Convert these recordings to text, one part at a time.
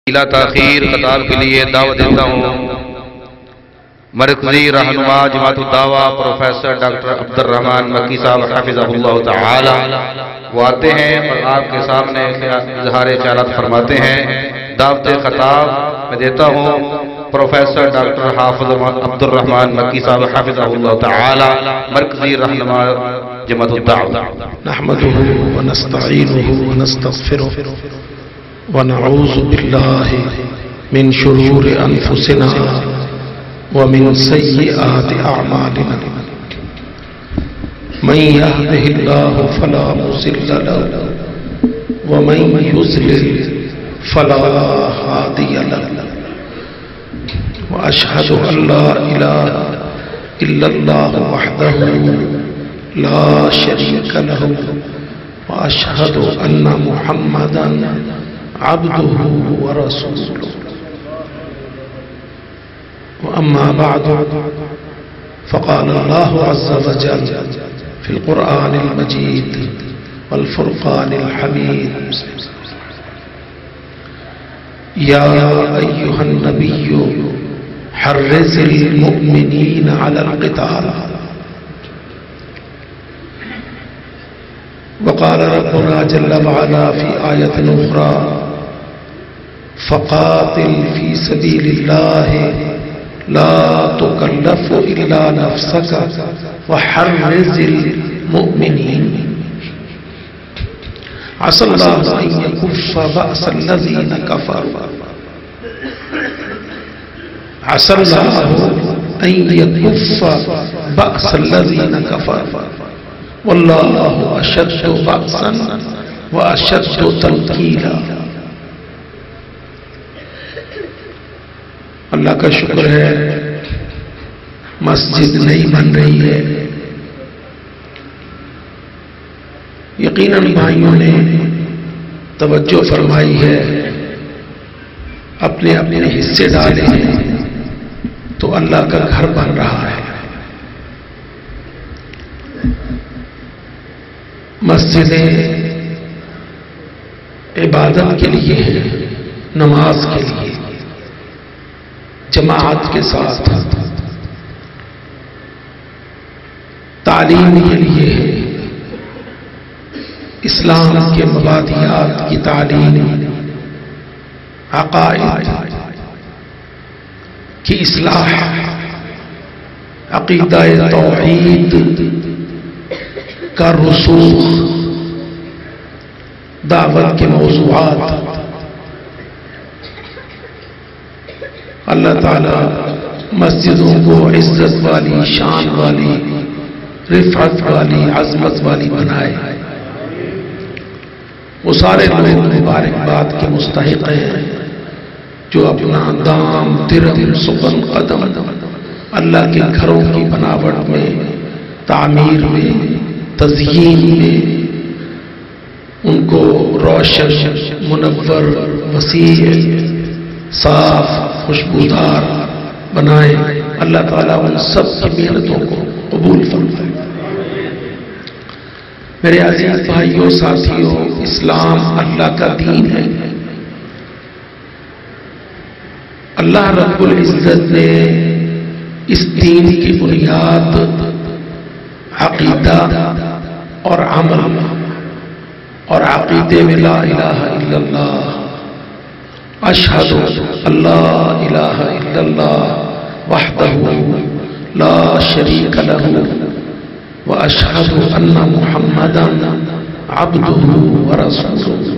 بلا تاخیر خطاب کے لیے دعوت دیتا ہوں مرکزی رہنما جماعت الدعوہ پروفیسر ڈاکٹر عبد الرحمن مکی صاحب حفظہ اللہ تعالی. وہ آتے ہیں اور آپ کے سامنے اظہار خیالات فرماتے ہیں. دعوت خطاب میں دیتا ہوں پروفیسر ڈاکٹر حافظ عبد الرحمن مکی صاحب حفظہ اللہ تعالی, مرکزی رہنما جماعت الدعوہ. نحمده ونستعینه ونستغفره ونعوذ باللہ من شرور انفسنا ومن سیئات اعمالنا من يهده الله فلا مضل له ومن يضلل فلا هادي له واشهد ان لا اله الا الله وحده لا شريك له واشهد ان محمدا عبده ورسوله. وأما بعد فقال الله عز وجل في القرآن المجيد والفرقان الحميد: يا أيها النبي حرض المؤمنين على القتال. وقال ربنا جل وعلا في آية أخرى: فقاتل في سبيل الله لا تكلف إلا نفسك وحرز المؤمنين عسى الله أن يكف بأس الذين كفروا عسى الله أن يكف بأس الذين كفروا والله أشد بأسا وأشد تنكيلا. اللہ کا شکر ہے مسجد نہیں بن رہی ہے. یقیناً بھائیوں نے توجہ فرمائی ہے, اپنے اپنے حصے ڈالے ہیں تو اللہ کا گھر بن رہا ہے. مسجدیں عبادت کے لیے ہیں, نماز کے لیے, جماعت کے ساتھ تعلیم کے لیے, اسلام کے مبادیات کی تعلیم, عقائد کی اصلاح, عقیدہ توحید کا رسوخ, دعوت کے موضوعات. اللہ تعالی مسجدوں کو عزت والی, شان والی, رفعت والی, عظمت والی بنائے. وہ سارے لوگ مبارکباد کے مستحق ہیں جو اپنا دام, درہم, سخن, قدم اللہ کے گھروں کی بناوٹ میں, تعمیر میں, تزیین میں ان کو روشن, منور, وسیع, صاف, خوشبودار بنائے. اللہ تعالیٰ ان سب کی محنتوں کو قبول فرمائے. میرے عزیز بھائیوں, ساتھیوں, اسلام اللہ کا دین ہے. اللہ رب العزت نے اس دین کی بنیاد عقیدہ اور عمل اور عقیدے میں لا الہ الا اللہ, اشہد اللہ الہ الا اللہ وحدہ لا شریک لہ واشہد ان محمدا عبدہ ورسولہ.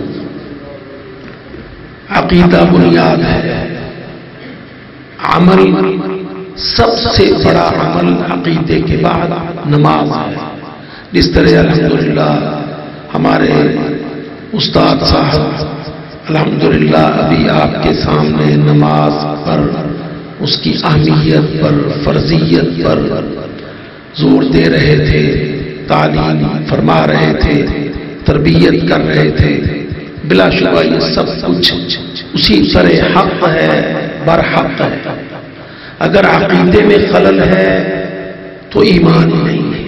عقیدہ بنیاد ہے. عمل سب سے بڑا عمل عقیدے کے بعد نماز ہے. جس طرح الحمدللہ ہمارے استاد صاحب الحمدللہ ابھی آپ کے سامنے نماز پر, اس کی اہمیت پر, فرضیت پر زور دے رہے تھے, تعلیم فرما رہے تھے, تربیت کر رہے تھے. بلا شبہ یہ سب کچھ اسی طرح حق ہے, برحق ہے. اگر عقیدے میں خلل ہے تو ایمان نہیں ہے.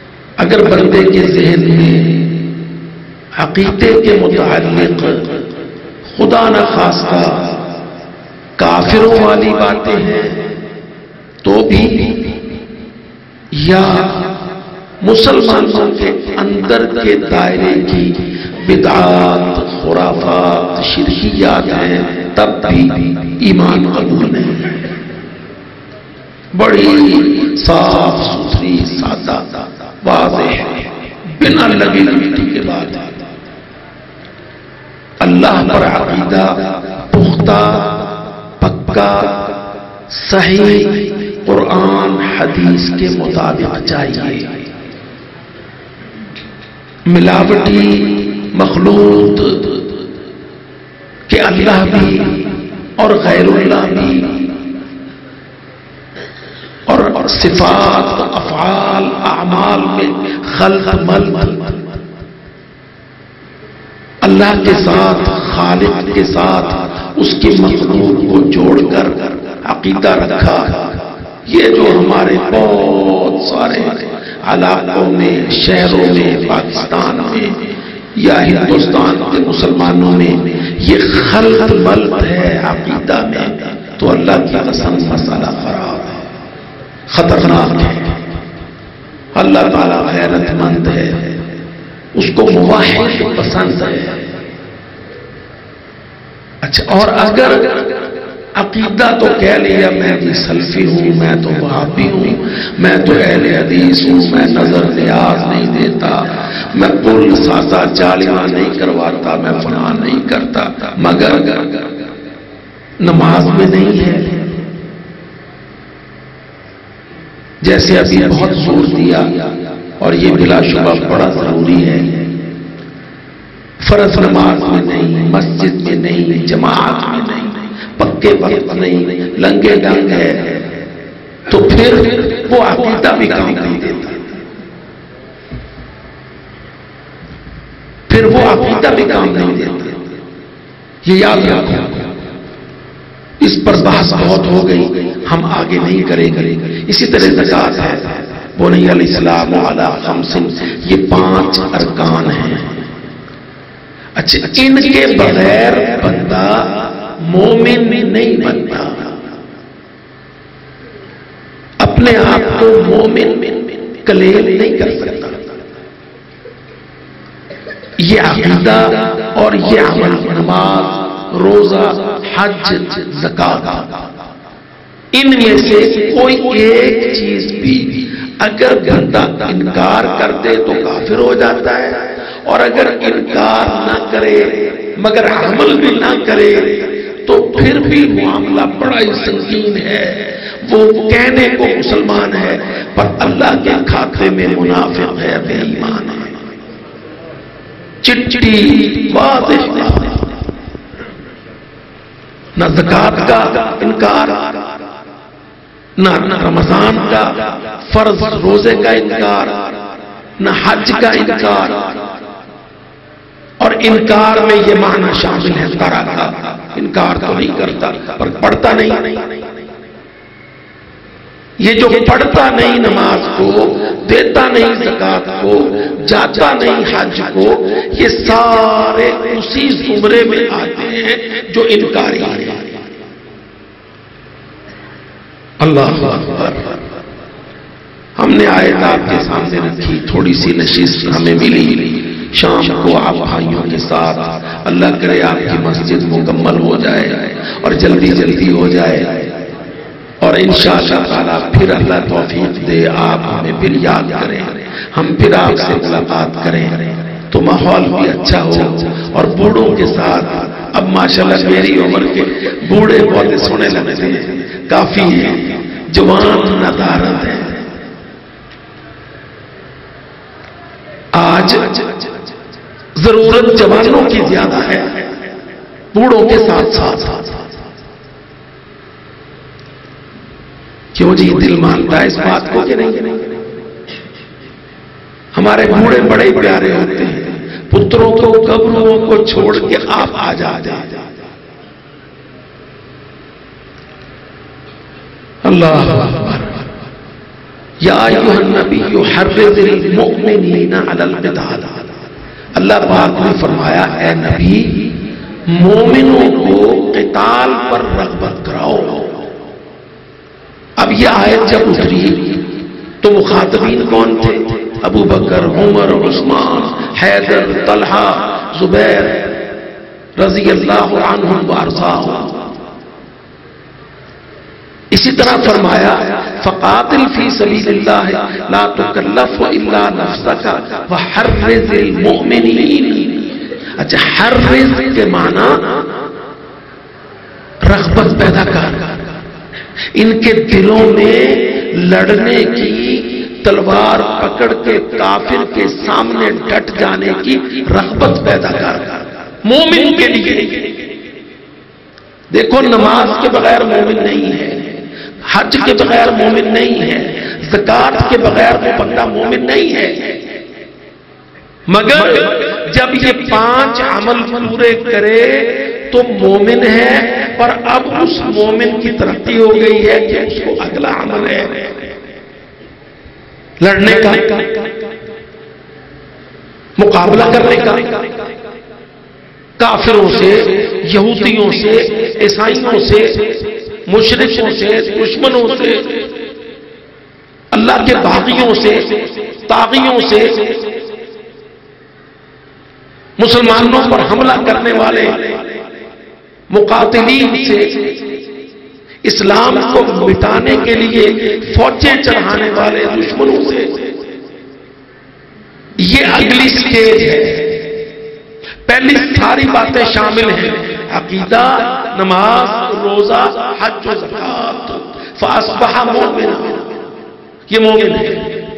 اگر بندے کے ذہن میں عقیدے کے متعلق خدا نہ خواستہ کافروں والی باتیں ہیں تو بھی، یا مسلمانوں کے اندر کے دائرے کی بدعات، خرافات، شرکیات ہیں تب بھی ایمان قبول نہیں ہے۔ بڑی صاف ستھری سادہ واضح بنا لگی مٹی کے بعد اللہ پر عقیدہ پختہ پکا صحیح قرآن حدیث کے مطابق چاہیے۔ ملاوٹی مخلوط کہ اللہ بھی اور غیر اللہ بھی، اور صفات افعال اعمال میں خلط ملط، اللہ کے ساتھ خالق کے ساتھ اس کے مخلوق کو جوڑ کر عقیدہ رکھا، یہ جو ہمارے بہت سارے علاقوں میں، شہروں میں، پاکستان میں یا ہندوستان کے مسلمانوں میں یہ خلط ملط ہے عقیدہ میں، تو اللہ کی قسم مسئلہ خراب ہے، خطرناک ہے۔ اللہ تعالیٰ غیرت مند ہے، اس کو موحد پسند ہے۔ اچھا، اور اگر عقیدہ تو کہہ لیا میں بھی سلفی ہوں، میں تو وہابی ہوں، میں تو اہل حدیث ہوں، میں نظر نیاز نہیں دیتا، میں کل سازہ جالیاں نہیں کرواتا، میں فلاں نہیں کرتا، مگر نماز میں نہیں ہے، جیسے ابھی بہت زور دیا، اور یہ بلا شبہ بڑا ضروری ہے، فرض نماز میں نہیں، مسجد میں نہیں، جماعت میں نہیں، پکے وقت نہیں، لنگے ڈنگ ہے، تو پھر وہ عقیدہ بھی کام نہیں دیتا، پھر وہ عقیدہ بھی کام نہیں دیتا۔ یہ یاد رکھو، اس پر بحث بہت ہو گئی، ہم آگے نہیں کریں گے۔ اسی طرح زکوٰۃ ہے، بنی الاسلام علی خمس، یہ 5 ارکان ہیں۔ اچھا، ان کے بغیر بندہ مومن نہیں بنتا، اپنے آپ کو مومن کلیم نہیں کر سکتا۔ یہ عقیدہ اور یہ عمل، نماز، روزہ، حج، زکوٰۃ، ان میں سے کوئی ایک چیز بھی اگر بندہ انکار کر دے تو کافر ہو جاتا ہے، اور اگر انکار نہ کرے مگر عمل بھی نہ کرے تو پھر بھی معاملہ بڑا ہی سنگین ہے۔ وہ کہنے کو مسلمان ہے پر اللہ کے کھاتے میں منافق ہے، بے ایمان ہے۔ چٹی واضح، نہ زکوٰۃ کا انکار، نہ رمضان کا فرض روزے کا انکار، نہ حج کا انکار، اور انکار میں یہ معنی شامل ہے طرح کا، انکار تو نہیں کرتا پر پڑھتا نہیں۔ یہ جو پڑھتا نہیں نماز کو، دیتا نہیں زکوٰۃ کو، جاتا نہیں حج کو، یہ سارے اسی زمرے میں آتے ہیں جو انکاری ہیں۔ اللہ اکبر۔ ہم نے آیت آپ کے سامنے رکھی، تھوڑی سی نشست ہمیں ملی، شام کو آپ بھائیوں کے ساتھ، اللہ کرے آپ کی مسجد مکمل ہو جائے اور جلدی جلدی ہو جائے، اور انشاءاللہ تعالیٰ پھر اللہ توفیق دے آپ ہمیں پھر یاد کریں، ہم پھر آپ سے ملاقات کریں تو ماحول بھی اچھا ہو، اور بوڑھوں کے ساتھ اب ماشاءاللہ میری عمر کے بوڑھے بہت سونے لگتے ہیں، کافی ہیں، جوان ندارت ہے۔ آج ضرورت جوانوں کی زیادہ ہے، بوڑھوں کے ساتھ ساتھ۔ کیوں جی، دل مانتا ہے اس بات کو کہ نہیں؟ ہمارے بوڑھے بڑے پیارے ہوتے ہیں، پتروں کو قبروں کو چھوڑ کے آپ آ جاتے ہیں۔ اللہ اکبر۔ یا ایھا النبی حرض المؤمنین علی القتال، اللہ پاک نے فرمایا اے نبی مومنوں کو قتال پر رغبت کراؤ. اب یہ آیت جب اتری تو مخاطبین کون تھے؟ ابو بکر، عمر، عثمان، حیدر، طلحہ، زبیر رضی اللہ عنہم وارضاہم. اسی طرح فرمایا فقاتل فی سبیل اللہ لا تکلف الا نفسک وحرز المؤمنین. اچھا، حرز کے معنی رغبت پیدا کر، ان کے دلوں میں لڑنے کی، تلوار پکڑ کے کافر کے سامنے ڈٹ جانے کی رغبت پیدا کر مومن کے لیے. دیکھو، نماز کے بغیر مومن نہیں ہے، حج کے بغیر مومن نہیں ہے، زکات کے بغیر وہ بندہ مومن نہیں ہے. مگر جب یہ 5 عمل پورے کرے تو مومن ہے. پر اب اس مومن کی ترقی ہو گئی ہے کہ اس کو اگلا عمل ہے لڑنے کا، مقابلہ کرنے کا، کافروں سے، یہودیوں سے، عیسائیوں سے، مشرکوں سے، دشمنوں سے، اللہ کے باغیوں سے، طاغیوں سے، مسلمانوں پر حملہ کرنے والے مقاتلین سے، اسلام کو مٹانے کے لیے فوجیں چڑھانے والے دشمنوں سے. یہ اگلی سٹیج ہے. پہلی ساری باتیں شامل ہیں: عقیدہ، نماز، روزہ، حج و زکات. فاصبح مومنا، یہ مومن ہے.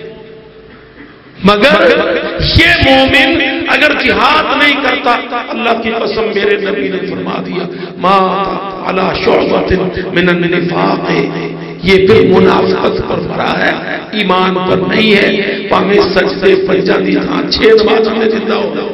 مگر یہ مومن اگر جہاد نہیں کرتا، اللہ کی قسم میرے نبی نے فرما دیا ما علی شعبۃ من النفاق، یہ پھر منافقت پر مرا ہے، ایمان پر نہیں ہے. پاویں سجدے پنجا دی تھا 6 نماز میں زندہ ہو.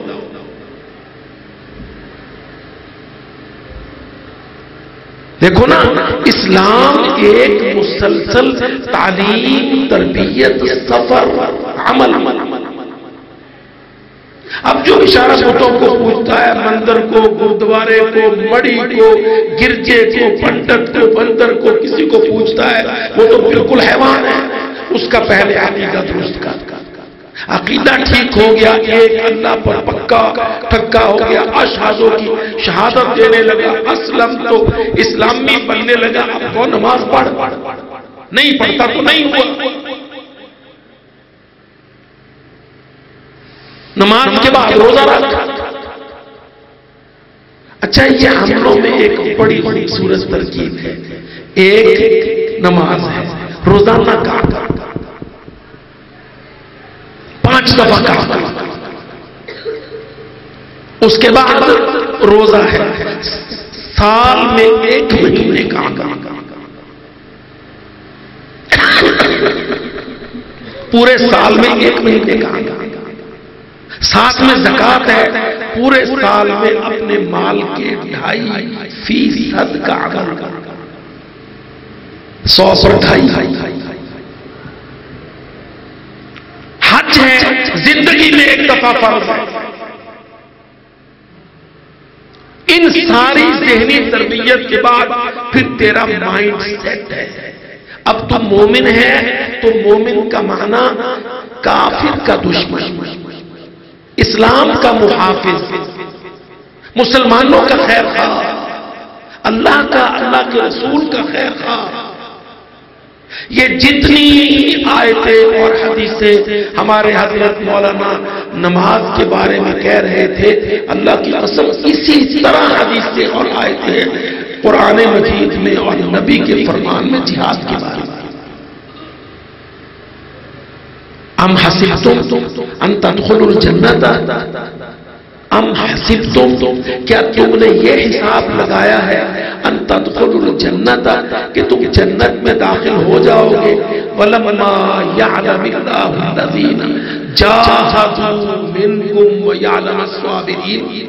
دیکھو نا، اسلام ایک مسلسل تعلیم، تربیت، سفر، عمل. اب جو اشارہ بتوں کو پوچھتا ہے، مندر کو، گردوارے کو، مڑی کو، گرجے کو، پنڈت کو، بندر کو، کسی کو پوچھتا ہے، وہ تو بالکل حیوان ہے. اس کا پہلے عقیدہ درست کا، عقیدہ ٹھیک ہو گیا، ایک اللہ پر پکا ٹھکا ہو گیا، اشہادوں کی شہادت دینے لگا، اسلم تو اسلامی بننے لگا. اب وہ نماز پڑھ، نہیں پڑھتا تو نہیں ہوا. نماز کے بعد روزہ رکھ. اچھا، یہ عملوں میں ایک بڑی خوبصورت ترکیب ہے. ایک نماز ہے، روزانہ کا 5 دفعہ کا. اس کے بعد روزہ ہے، سال میں 1 مہینے کا. پورے سال میں 1 مہینے کا. ساتھ میں زکات ہے، پورے سال میں اپنے مال کے 2.5% کا عمل، 100 پر 2.5. حج ہے، زندگی میں 1 دفعہ فرض ہے. ان ساری ذہنی تربیت کے بعد پھر تیرا مائنڈ سیٹ ہے. اب تو مومن ہے تو مومن کا معنی کافر کا دشمن، اسلام کا محافظ، مسلمانوں کا خیر خواہ، اللہ کے رسول کا خیر خواہ. یہ جتنی آیتیں اور حدیثیں ہمارے حضرت مولانا نماز کے بارے میں کہہ رہے تھے، اللہ کی قسم اسی طرح حدیثیں اور آیتیں قرآن مجید میں اور نبی کے فرمان میں جہاد کے بارے میں. ام حسبتم ان تدخلوا الجنت، ام حسبتم، کیا تم نے یہ حساب لگایا ہے ان تدخلوا الجنت کہ تم جنت میں داخل ہو جاؤ گے. ولما يعلم الله الذين جاهدوا منكم ويعلم الصابرين.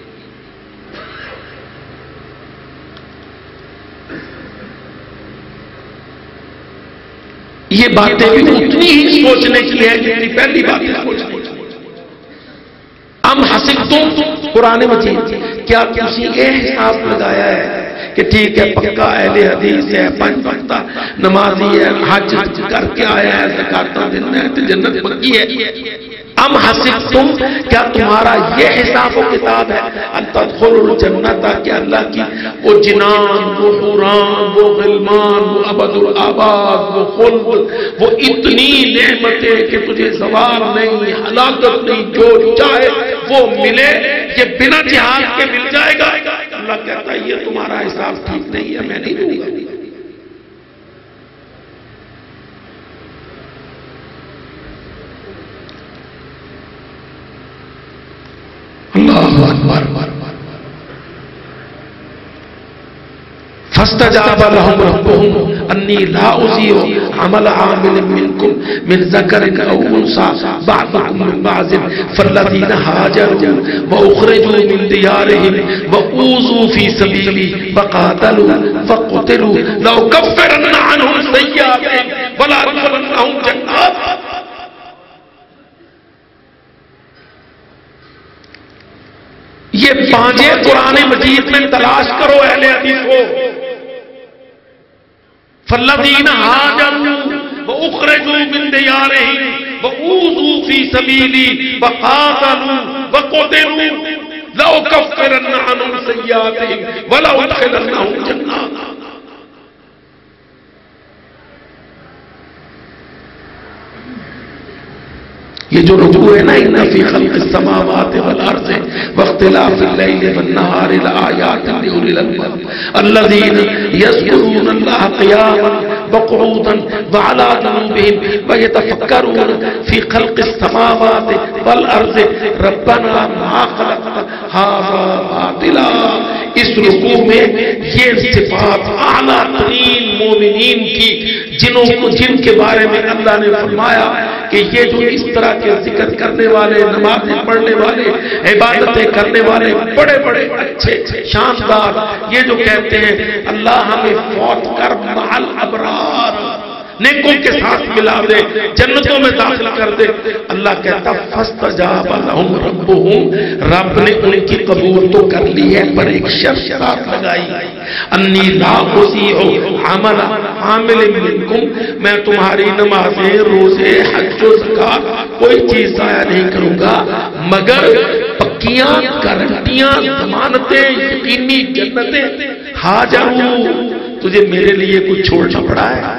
یہ باتیں بھی اتنی ہی سوچنے کی ہے جتنی پہلی باتیں سوچنے کی. ام حسبتم، قرآن مجید، کیا کسی یہ حساب لگایا ہے کہ ٹھیک ہے پکا اہل حدیث ہے، 5 وقت نمازی ہے، حج کر کے آیا ہے، زکات دینا ہے تو جنت پکی ہے؟ ام حسبتم، کیا تمہارا یہ حساب و کتاب ہے ان تدخلوا الجنت، کہ اللہ کی وہ جنان، وہ حوران، وہ غلمان، وہ ابد الآباد، وہ خلد، وہ اتنی نعمتیں کہ تجھے زوال نہیں، ہلاکت نہیں، جو چاہے وہ ملے، یہ بنا جہاد کے مل جائے گا؟ اللہ کہتا ہے یہ تمہارا حساب ٹھیک نہیں ہے، میں نہیں دوں گا۔ اللہ اکبر۔ فاستجاب لهم ربهم انی لا اضیع عمل عامل منکم من ذکر او انثى بعضکم من بعض فالذین هاجروا واخرجوا من دیارهم واوذوا فی سبیلی وقاتلوا وقتلوا لأکفرن عنهم سیئاتهم ولأدخلنهم جنات۔ یہ پانچے قرآن مجید میں تلاش کرو اہل حدیث کو۔ فالذین ہاجروا واخرجوا من دیارهم واوذوا فی سبیلی وقاتلوا وقتلوا لأکفرن عنهم سیئاتهم ولأدخلنهم جنات۔ یہ جو رکوع ہے نا، ان فی خلق السماوات والارض واختلاف اللیل والنہار لآیات لأولی الالباب الذین یذکرون اللہ قیاما وقعودا وعلی جنوبہم ویتفکرون فی خلق السماوات والارض ربنا ما خلقت ھذا باطلا۔ اس رکوع میں یہ صفات اعلیٰ ترین مومنین کی، جن کے بارے میں اللہ نے فرمایا کہ یہ جو اس طرح کے ذکر کرنے والے، نمازیں پڑھنے والے، عبادتیں کرنے والے، بڑے بڑے اچھے شاندار، یہ جو کہتے ہیں اللہ ہمیں فوت کر مع الابرار، نیکوں کے ساتھ ملا دے، جنتوں میں داخل کر دے، اللہ کہتا فاستجاب لهم ربهم، رب نے ان کی قبول تو کر لی ہے پر ایک شرط لگائی، انی لا اضیع عمل عامل منکم، میں تمہاری نمازیں، روزے، حج و زکات کوئی چیز ضائع نہیں کروں گا مگر پکیاں گارنٹیاں، ضمانتیں، یقینی جنتیں۔ ہاجروا، تجھے میرے لیے کچھ چھوڑنا پڑا ہے؟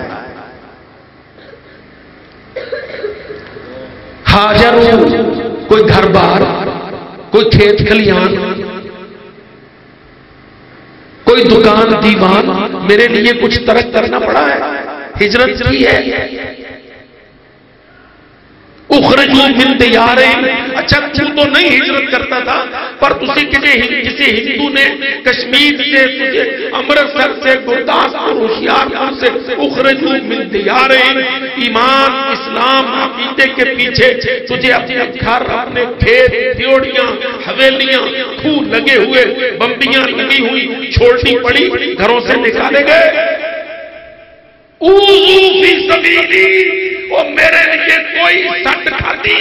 ہاجروا، کوئی گھر بار، کوئی کھیت کھلیان، کوئی دکان دیوان، میرے لیے کچھ ترک کرنا پڑا ہے؟ ہجرت کی ہے۔ اخرجوا من دیارہم، اچھا تو نہیں ہجرت کرتا تھا پر کسی ہندو نے کشمیر سے تجھے، امرتسر سے، گرداسپور، ہوشیارپور سے، اخرجوا من دیارہم، ایمان، اسلام، عقیدے کے پیچھے تجھے اپنے گھر، اپنے کھیت، دیوڑیاں، حویلیاں، کھو لگے ہوئے، بمبیاں لگی ہوئی چھوڑنی پڑی، گھروں سے نکالے گئے۔ اوذوا فی سبیلی، وہ میرے لیے کوئی سٹ کھاتی،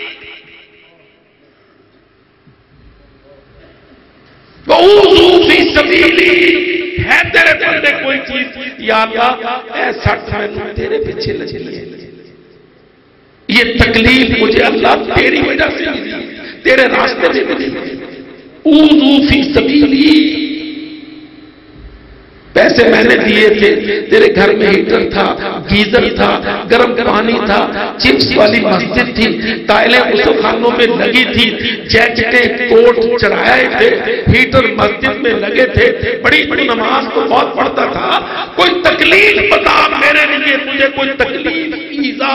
اوذوا فی سبیلی، ہے تیرے بندے کوئی چیز، یا اللہ اے سٹ میں تیرے پیچھے لگی ہے، یہ تکلیف مجھے اللہ تیری وجہ سے ملی، تیرے راستے سے ملی۔ اوذوا فی سبیلی، پیسے میں نے دیے تھے، تیرے گھر میں ہیٹر تھا، گیزر تھا، گرم پانی تھا، چپس والی مسجد تھی، ٹائلیں غسل خانوں میں لگی تھی، جیکٹیں، کوٹ چڑھائے تھے، ہیٹر مسجد میں لگے تھے، بڑی بڑی نماز تو بہت پڑھتا تھا، کوئی تکلیف بتا میرے لیے، مجھے کوئی تکلیف، ایذا۔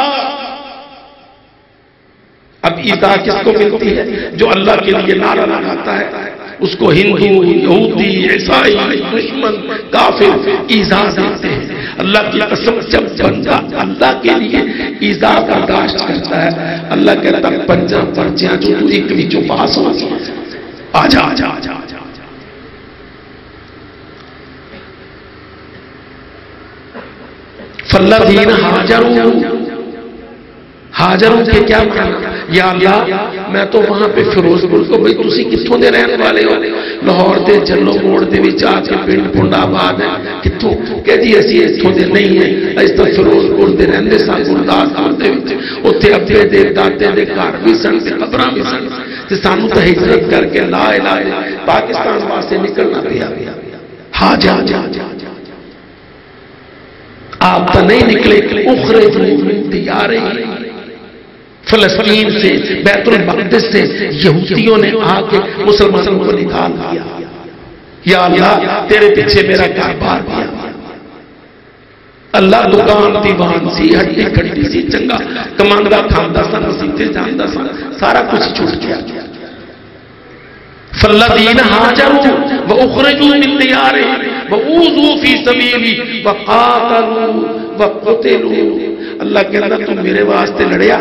اب ایذا کس کو ملتی ہے؟ جو اللہ کے لیے نعرہ لگاتا ہے، اس کو ہندو، یہودی، عیسائی، دشمن، کافر ایذا دیتے ہیں۔ اللہ کی قسم جب بندہ اللہ کے لیے ایذا برداشت کرتا ہے، اللہ کہتا ہے پنجہ پرچیاں جو تو ایک وچوں پاس ہو گئی، آجا آجا آجا آجا۔ فالذین ہاجروا، ہاجروا کے کیا معنی؟ یا اللہ میں تو وہاں پہ فیروز پور کو بھئی تسی کتھوں دے رہنے والے ہو؟ لاہور دے جلو موڑ دے وچ آ کے پنڈ پنڈ آباد ہے کتھوں؟ کہ جی اسی اتھوں دے نہیں ہیں، اس طرح فیروز پور دے رہندے سان گرداسپور دے وچ اوتھے ابے دے دادے دے گھر بھی سن تے قبراں بھی سن تے سانوں تے ہجرت کر کے لا الہ الا پاکستان واسطے نکلنا پیا۔ ہاں جا آپ تو نہیں نکلے، اخرجوا من دیارہم، فلسطین سے بیت المقدس سے یہودیوں نے آ کے مسلمانوں کو نکال دیا۔ یا اللہ تیرے پیچھے میرا کاروبار دیا، اللہ دکان دیوان سی ہڈی کھڈی سی چنگا کماندا کھاندا سا مسیتے جاندا سا سارا کچھ چھوٹ گیا۔ فالذین ہاجروا واخرجوا من دیارہم وأوذوا فی سبیلی وقاتلوا وقتلوا، اللہ کہتا تو میرے واسطے لڑیا،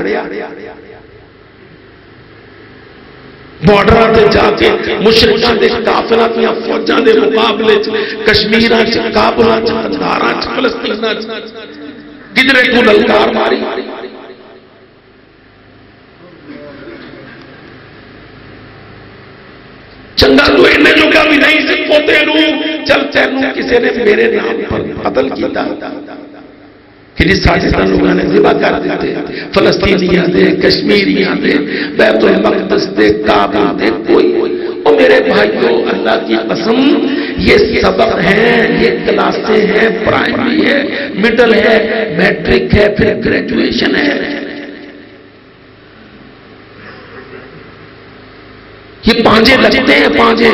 بارڈراں تے جا کے مشرکاں دے کافراں دیاں فوجاں دے مقابلے کشمیراں چ کابلاں چ قندھاراں چ فلسطیناں چ کدھرے تو للکار ماری۔ چنگا تو انہیں جو کہا بھی نہیں سے پوتے لوں چل تینوں کسی نے میرے نام پر قتل کیتا کہ جس ساجدہ لوگوں نے ذبح کر دیتے، فلسطینیاں دے، کشمیریاں دے، بیت المقدس دے، کعبہ دے، کوئی او میرے بھائیوں اللہ کی قسم یہ سبق ہیں، یہ کلاسیں ہیں، پرائمری ہے، مڈل ہے، میٹرک ہے، پھر گریجویشن ہے، یہ پانجے لگتے ہیں پانجے۔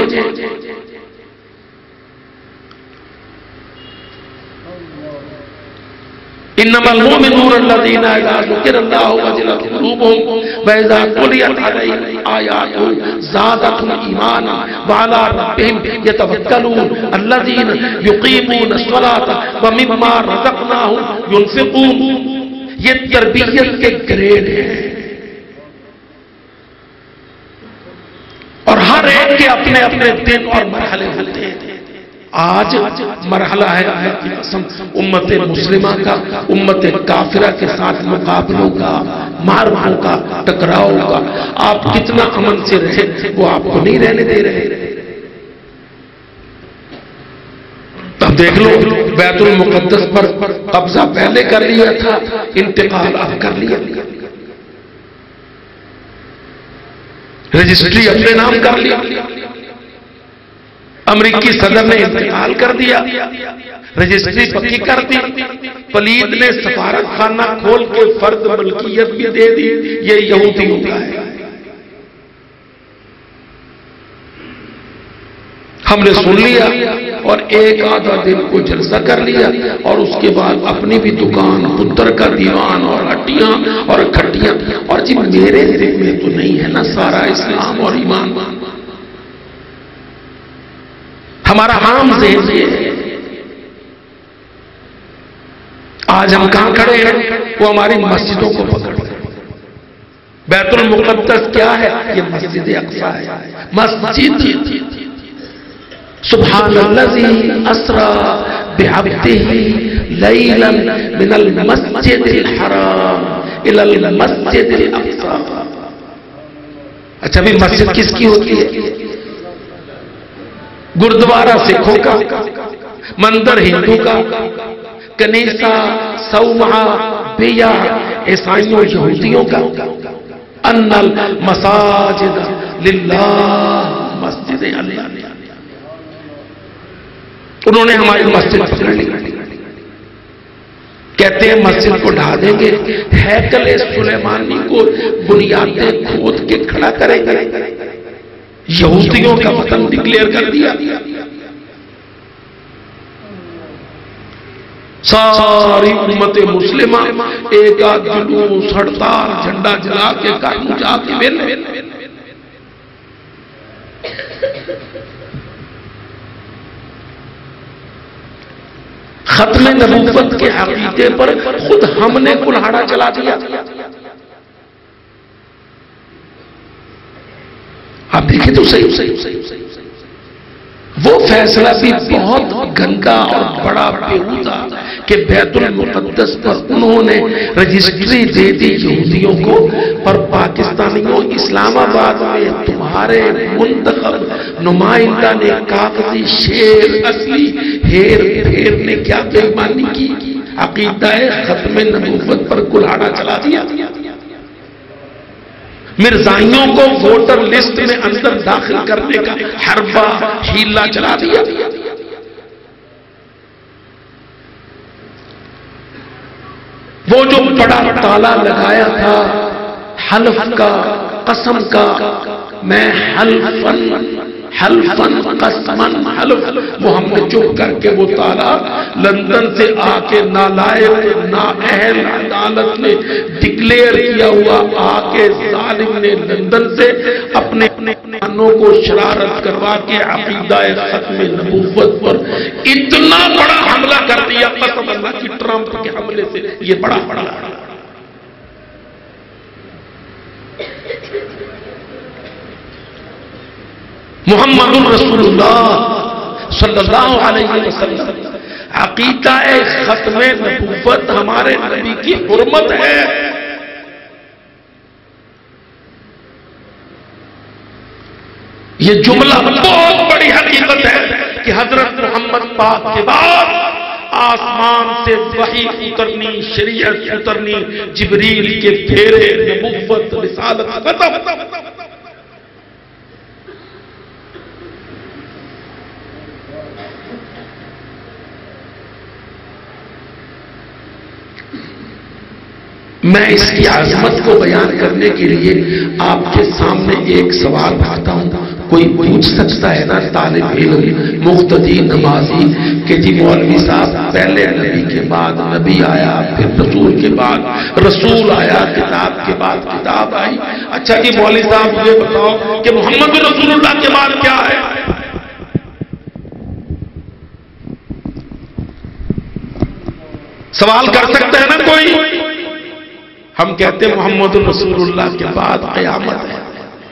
انما المؤمنون الذين اذا ذكر الله وجلت قلوبهم واذا تليت عليهم آياته زادتهم ایمانا وعلى ربهم يتوكلون الذين يقيمون الصلاة ومما رزقناهم ينفقون۔ یہ تربیت کے گریڈ ہیں اور ہر ایک کے اپنے اپنے دن اور مرحلے ہوتے ہیں۔ آج مرحلہ ہے اللہ کی قسم امت مسلمہ کا امت کافرہ کے ساتھ مقابلوں کا، ماروں کا، ٹکراؤ کا۔ آپ کتنا امن سے رہے وہ آپ کو نہیں رہنے دے رہے۔ اب دیکھ لو بیت المقدس پر قبضہ پہلے کر لیا تھا، انتقال اب کر لیا، رجسٹری اپنے نام کر لیا، امریکی صدر نے انتقال کر دیا، رجسٹری پکی کر دی، پلیت نے سفارت خانہ کھول کے فرد ملکیت بھی دے دی، یہ یہودیوں کا ہے۔ ہم نے سن لیا اور ایک آدھا دن کو جلسہ کر لیا اور اس کے بعد اپنی بھی دکان، پتر کا دیوان اور ہڈیاں اور کھٹیاں، اور جی میرے دل میں تو نہیں ہے نا سارا اسلام اور ایمان، ہمارا عام ذہن یہ ہے۔ آج ہم کہاں کھڑے ہیں؟ وہ ہماری مسجدوں کو پکڑ کر۔ بیت المقدس کیا ہے؟ یہ مسجد اقصی ہے، مسجد۔ سبحان الذی اسری بعبدہ لیلا من المسجد الحرام الی المسجد الاقصی۔ اچھا بھی مسجد کس کی ہوتی ہے؟ گردوارہ سکھوں کا، مندر ہندو کا، کنیسہ، صومعہ، بیع عیسائیوں یہودیوں کا۔ ان المساجد للہ، مسجد اللہ۔ انہوں نے ہماری مسجد پکڑ لی، کہتے ہیں مسجد کو ڈھا دیں گے، ہیکل سلیمانی کو بنیادیں کھود کے کھڑا کریں گے، یہودیوں کا وطن ڈکلیئر کر دیا۔ ساری امت مسلمہ ایک آدھ جلوس، ہڑتال، جھنڈا جلا کے کاروں جا کے بیلے۔ ختم نبوت کے عقیدے پر خود ہم نے کلہاڑا چلا دیا۔ آپ دیکھیں تو صحیح۔ وہ فیصلہ بھی بہت گندا اور بڑا بیہودہ کہ بیت المقدس پر انہوں نے رجسٹری دے دی یہودیوں کو، پر پاکستانیوں اسلام آباد میں تمہارے منتخب نمائندہ نے کاغذی شیر اصلی ہیر پھیر نے کیا بے ایمانی کی، عقیدہ ختم نبوت پر کلاڑا چلا دیا، مرزائیوں کو ووٹر لسٹ میں اندر داخل کرنے کا حربہ ہیلا چلا دیا۔ وہ جو بڑا تالا لگایا تھا حلف کا، قسم کا، میں حلفن قسمن حلف، وہ ہم نے چپ کر کے وہ تالا لندن سے آ کے نالائق نااہل عدالت نے ڈکلیئر کیا ہوا، آ کے ظالم نے لندن سے اپنے کانوں کو شرارت کروا کے عقیدہ ختم نبوت پر اتنا بڑا حملہ کر دیا، قسم اللہ کی ٹرمپ کے حملے سے یہ بڑا محمد رسول اللہ صلی اللہ علیہ وسلم عقیدہ ختم نبوت ہمارے نبی کی حرمت ہے۔ یہ جملہ بہت بڑی حقیقت ہے کہ حضرت محمد پاک کے بعد آسمان سے وحی اترنی، شریعت اترنی، جبریل کے پھیرے، نبوت، رسالت ختم۔ میں اس کی عظمت کو بیان کرنے کے لیے آپ کے سامنے ایک سوال رکھتا ہوں۔ کوئی پوچھ سکتا ہے نا طالب علم، مقتدی، نمازی کہ جی مولوی صاحب پہلے نبی کے بعد نبی آیا، پھر رسول کے بعد رسول آیا، کتاب کے بعد کتاب آئی، اچھا جی مولوی صاحب یہ بتاؤ کہ محمد رسول اللہ کے بعد کیا ہے؟ سوال کر سکتے ہیں نا کوئی؟ ہم کہتے ہیں محمد رسول اللہ کے بعد قیامت ہے،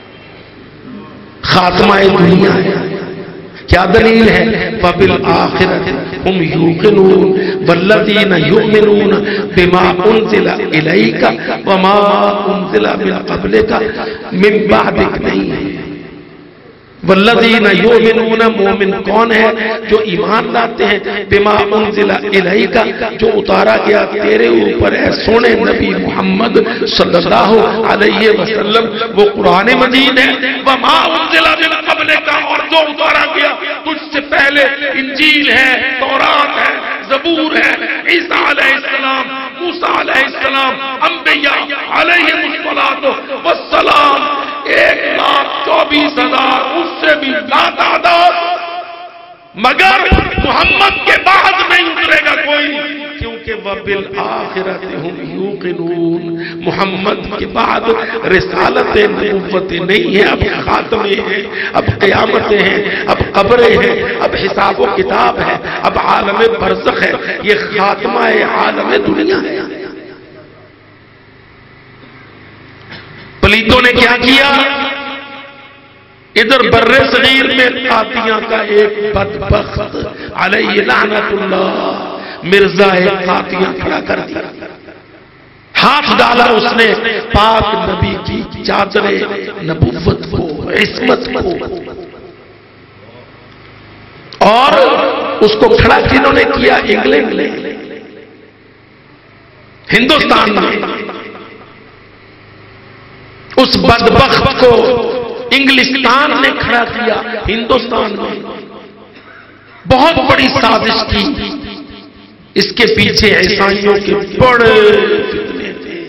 خاتمہ دنیا ہے۔ کیا دلیل ہے؟ وَبِالْآخِرَةِ هُمْ يُوقِنُونَ وَالَّذِينَ يُؤْمِنُونَ بِمَا أُنزِلَ إِلَيْكَ وَمَا أُنزِلَ مِنْ قَبْلِكَ مِنْ بَعْدِكَ نہیں ہے۔ والذین یؤمنون، مومن کون ہے؟ جو ایمان لاتے ہیں بما انزل الیک، جو اتارا گیا تیرے اوپر ہے سونے نبی محمد صلی اللہ علیہ وسلم، وہ قرآن مجید ہے۔ وما انزل من قبلک، اور جو اتارا گیا تجھ سے پہلے انجیل ہے، تورات ہے، زبور ہے، عیسیٰ علیہ السلام، موسیٰ علیہ السلام، انبیاء علیہم السلام، 1,24,000 اس سے بھی لاتعداد، مگر محمد کے بعد نہیں اترے گا کوئی، کیونکہ وَبِالْآخِرَةِ هُمْ يُوقِنُونَ، محمد کے بعد رسالت نبوت نہیں ہے، اب خاتمے ہیں، اب قیامتیں ہیں، اب قبریں ہیں، اب حساب و کتاب ہے، اب عالم برزخ ہے، یہ خاتمہ عالم دنیا ہے۔ پلیتوں نے کیا کیا؟ ادھر بر صغیر میں قادیاں کا ایک بدبخت علیہ لعنت اللہ مرزا قادیاں کھڑا کر دیا، ہاتھ ڈالا اس نے پاک نبی کی چادر نبوت کو، عصمت کو، اور اس کو کھڑا کنہوں نے کیا؟ انگلینڈ نے، ہندوستان میں اس بدبخت کو انگلستان نے کھڑا کیا، ہندوستان میں بہت بڑی سازش کی، اس کے پیچھے عیسائیوں کے بڑے فتنے تھے۔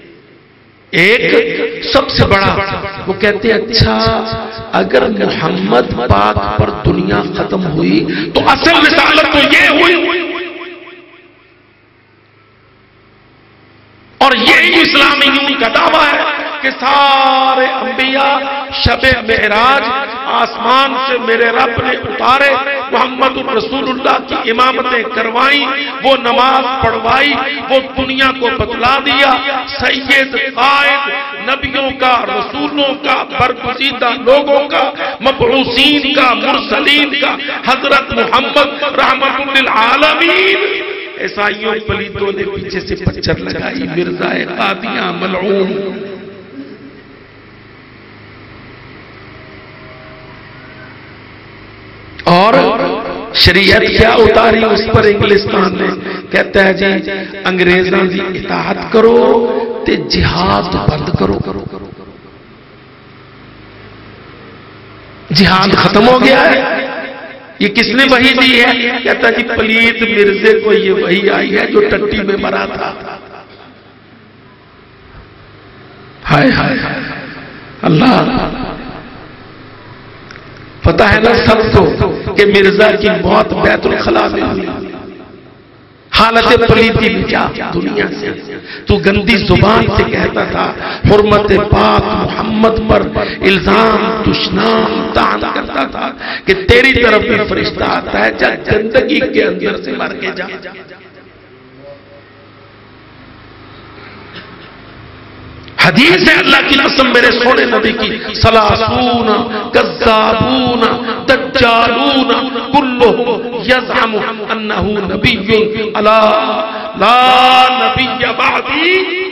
ایک سب سے بڑا، وہ کہتے ہیں اچھا اگر محمد پاک پر دنیا ختم ہوئی تو اصل رسالت تو یہ ہوئی، اور یہی اسلامیون کا دعویٰ ہے کہ سارے انبیاء شب معراج آسمان سے میرے رب نے اتارے، محمد رسول اللہ کی امامتیں کروائیں، وہ نماز پڑھوائی، وہ دنیا کو بتلا دیا، سید قائد نبیوں کا، رسولوں کا، برگزیدہ لوگوں کا، مبعوثین کا، مرسلین کا، حضرت محمد رحمت للعالمین۔ عیسائیوں پلیتوں نے پیچھے سے پچھر لگائی، مرزا قادیاں ملعون۔ اور شریعت کیا اتاری اس پر انگلستان نے؟ کہتا ہے جی انگریزاں دی اطاعت کرو تے جہاد بند کرو۔ جہاد ختم ہو گیا ہے۔ یہ کس نے وحی دی ہے؟ کہتا ہے جی پلیت مرزے کو یہ وحی آئی ہے جو ٹٹی میں مرا تھا۔ ہائے ہائے اللہ، پتہ ہے نا سب کو کہ مرزا کی موت بیت الخلا میں ہوئی۔ حالت پلیتی میں کیا دنیا سے تو گندی زبان سے کہتا تھا، حرمت پاک محمد پر الزام دشنام طعن کرتا تھا کہ تیری طرف بھی فرشتہ آتا ہے، جا گندگی کے اندر سے مر کے جا۔ حدیث ہے اللہ کی قسم میرے سونے نبی کی، سلاسون کذابون دجالون کلہم یزعم انہو نبی الا لا نبی بعدی۔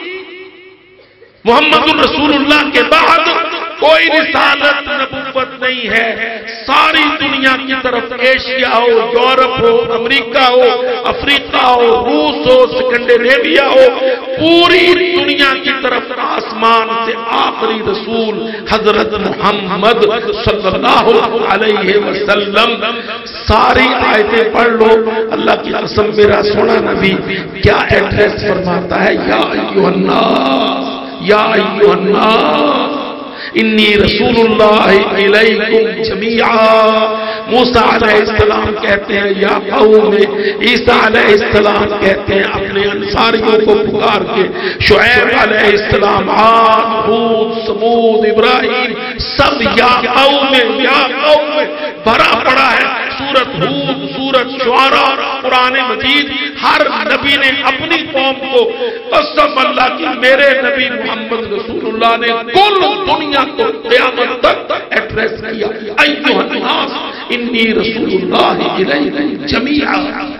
محمد رسول اللہ کے بعد کوئی رسالت نبوت نہیں ہے۔ ساری دنیا کی طرف، ایشیا ہو، یورپ ہو، امریکہ ہو، افریقہ ہو، روس ہو، سکنڈینیویا ہو، پوری دنیا کی طرف آسمان سے آخری رسول حضرت محمد صلی اللہ علیہ وسلم۔ ساری آیتیں پڑھ لو، اللہ کی قسم میرا سونا نبی کیا ایڈریس فرماتا ہے، یا ایھا الناس، یا ایھا الناس انی رسول اللہ علیکم جمیعا۔ موسیٰ علیہ السلام کہتے ہیں یا قوم، عیسیٰ علیہ السلام کہتے ہیں اپنے انصاریوں کو پکار کے، شعیب علیہ السلام، عاد، ہود، ثمود، ابراہیم، سب یا قوم بھرا پڑا ہے۔ سورت ہود، سورت شعراء، قرآن مجید، ہر نبی نے اپنی قوم کو قسم اللہ کی میرے نبی محمد رسول اللہ نے کل دنیا کو قیامت تک ایڈریس کیا، ایھا الناس انی رسول اللہ علیکم جمیعا۔